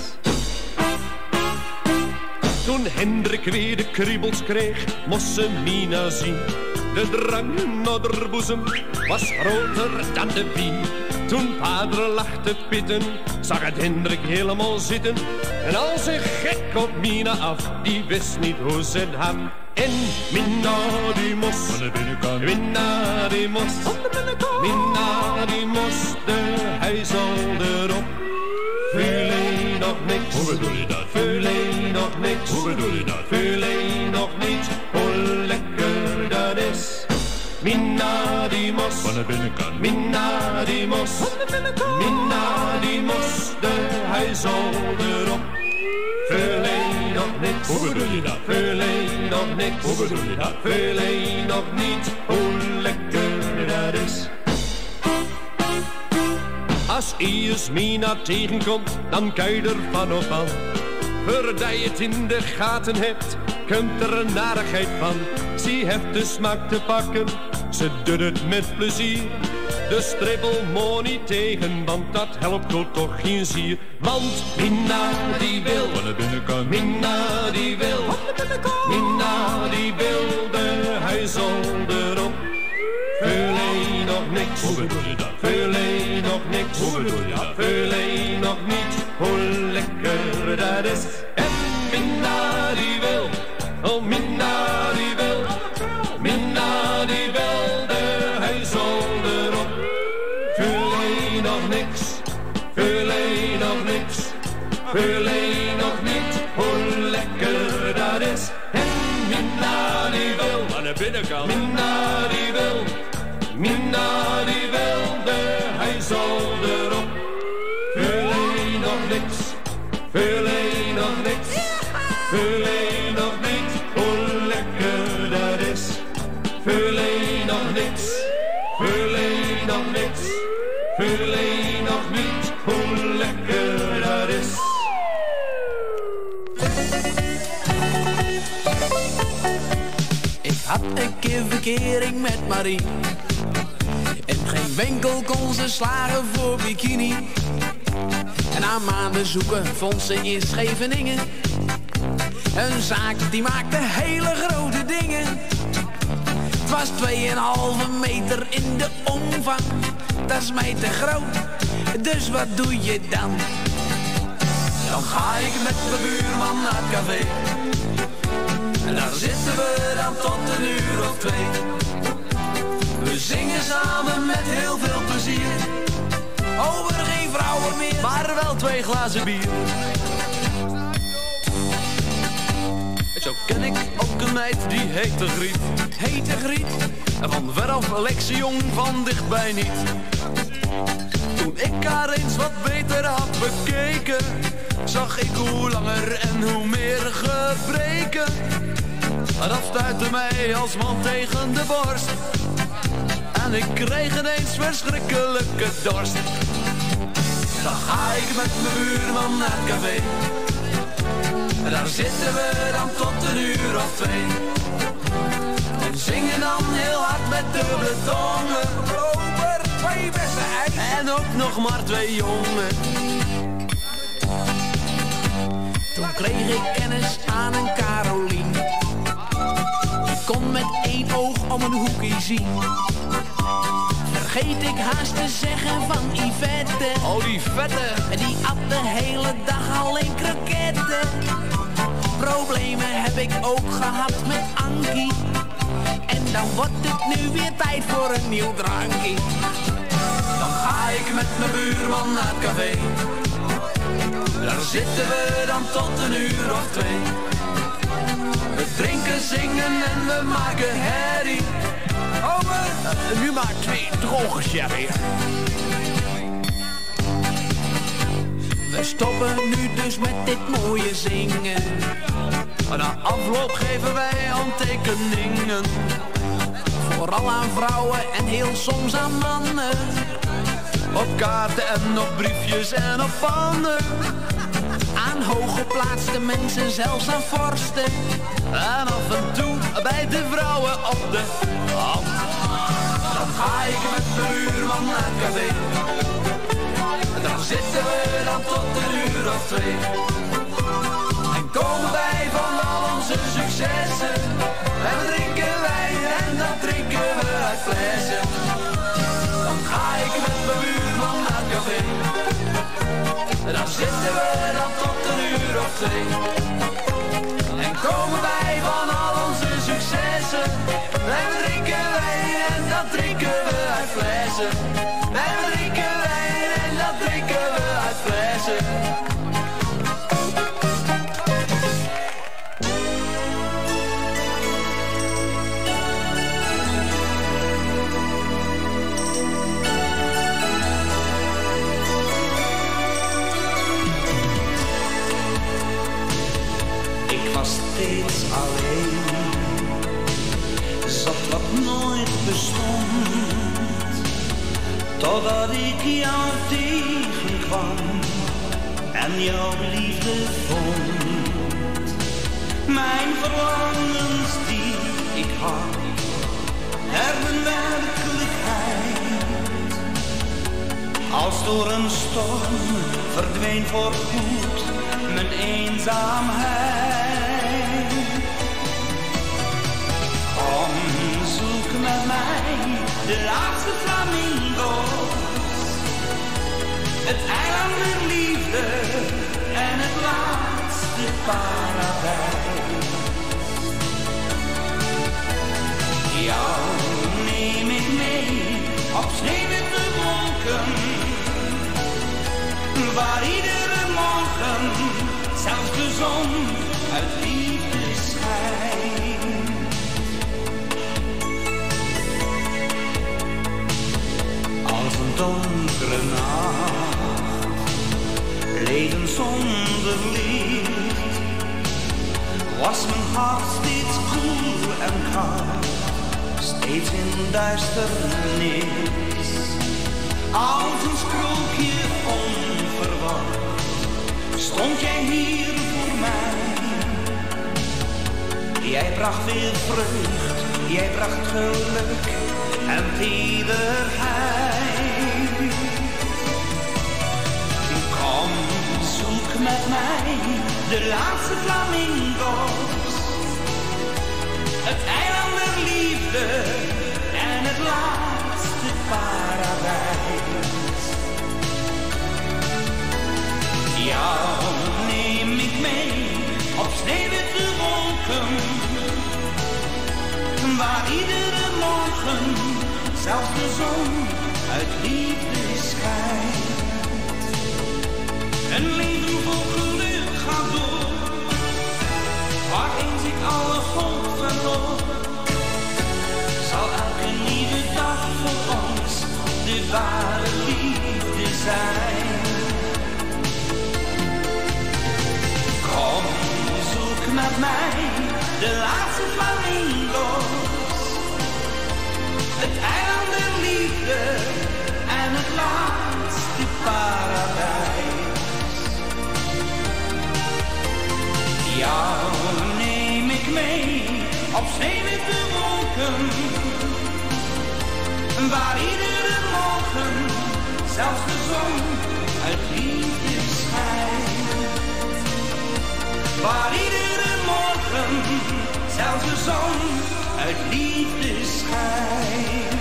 Toen Hendrik weer de kriebels kreeg, moest ze Mina zien. De drang naar de boezem was groter dan de pien. Toen vader lag te pitten, zag het Hendrik helemaal zitten. En al zijn gek op Mina af, die wist niet hoe ze het had. En Mina die mos, van de binnenkant. Mina die mos, van de binnenkant. Mina die mos, de huis al erop. Verleen nog niks. Hoe bedoel je dat? Verleen nog niks. Hoe bedoel je dat? Verleen nog niet hoe lekker dat is. Mina die mos, van de binnenkant. Mina die mos, van de binnenkant. Mina die mos, de huis al erop. Verleen nog niks. Hoe bedoel je dat? Verleen nog niks. Hoe bedoel je dat? Verleen nog niet hoe lekker dat is. Als Ius Mina tegenkomt, dan kan je ervan op aan. Voordat je het in de gaten hebt, komt er een narigheid van. Ze heeft de smaak te pakken, ze doet het met plezier. De stribbel moet niet tegen, want dat helpt toch geen zier. Want Mina die wil, van de binnenkant. Mina die wil, van de binnenkant. Mina die wil, de huis al erop. Verleen nog niks. Hoe bedoel je dat? Verleen nog niks. Hoe bedoel je dat? Verleen nog niet hoe lekker dat is. En Mina die wil, oh Mina die wil, Mina die wil, de huis al erop. Verleen nog niks. Verleen nog niks. Verleen nog niet hoe lekker dat is. En Mina die wil, aan de binnenkant. Mina die wil, Mina die wil, de huis al erop. Verleen nog niks, verleen nog niks, verleen nog niet hoe lekker dat is. Verleen nog niks, verleen nog niks, verleen nog niet hoe lekker dat is. Ik had een keer verkering met Marie. In geen winkel kon ze slagen voor bikini. En na maanden zoeken vond ze in Scheveningen een zaak die maakte hele grote dingen. Het was tweeënhalve meter in de omvang. Dat is mij te groot, dus wat doe je dan? Dan ga ik met mijn buurman naar het café. En daar zitten we dan tot een uur of twee. We zingen samen met heel veel plezier. Over geen vrouwen meer, maar wel twee glazen bier. Zo ken ik ook een meid die heette Griet. Heette Griet? En van veraf Alexie Jong, van dichtbij niet. Toen ik haar eens wat beter had bekeken, zag ik hoe langer en hoe meer gebreken. Dat stuitte mij als man tegen de borst. En ik kreeg ineens verschrikkelijke dorst. Dan ga ik met mijn buurman naar het café. En daar zitten we dan tot een uur of twee. En zingen dan heel hard met dubbele tongen. Over twee beste ijs. En ook nog maar twee jongen. Toen kreeg ik kennis aan een Carolien. Die kon met één één oog om een hoekje zien. Vergeet ik haast te zeggen van Yvette. Oh, die vette. Die at de hele dag alleen kroketten. Problemen heb ik ook gehad met Ankie. En dan wordt het nu weer tijd voor een nieuw drankje. Dan ga ik met mijn buurman naar het café. Daar zitten we dan tot een uur of twee. We drinken, zingen en we maken herrie. Over, uh, nu maar twee droge sherry. We stoppen nu dus met dit mooie zingen. Na afloop geven wij handtekeningen. Vooral aan vrouwen en heel soms aan mannen. Op kaarten en op briefjes en op pannen. Aan hooggeplaatste mensen, zelfs aan vorsten. En af en toe bij de vrouwen op de hand. Dan ga ik met mijn buurman naar het café. En dan zitten we dan tot een uur of twee. En komen wij van al onze successen. En we drinken wijn en dan drinken we uit flessen. Dan ga ik met mijn buurman naar het café. En dan zitten we dan tot een uur of twee. En komen wij van al onze successen. En we drinken wijn en dan drinken we uit flessen. En we drinken wijn en dan drinken we uit flessen. Steeds alleen, zat wat nooit bestond, totdat ik jou tegenkwam en jouw liefde vond. Mijn verlangens die ik had, werden werkelijkheid. Als door een storm verdween voorgoed mijn eenzaamheid. Kom, zoek met mij de laatste flamingo's, het eiland der liefde en het laatste paradijs. Jou neem ik mee op sneeuwwitte wolken, waar iedere morgen zelfs de zon uit liefde schijnt. Als een donkere nacht, leven zonder licht, was mijn hart steeds koel en koud, steeds in duisternis. Als een sprookje onverwacht, stond jij hier voor mij. Jij bracht weer vreugd, jij bracht geluk en tederheid. Kom, zoek met mij de laatste flamingo's, het eiland der liefde en het laatste paradijs. Jou neem ik mee op sneeuwwitte wolken, waar iedere morgen zelfs de zon uit liefde schijnt. Een leven vol geluk gaat door, waar eens ik alle hoop verloor. Zal elke nieuwe dag voor ons de ware liefde zijn. Kom, zoek met mij de laatste flamingo's, het eiland der liefde en het laatste paradijs. Jou neem ik mee op sneeuwwitte wolken, waar iedere morgen zelfs de zon uit liefde schijnt. Waar iedere morgen zelfs de zon uit liefde schijnt.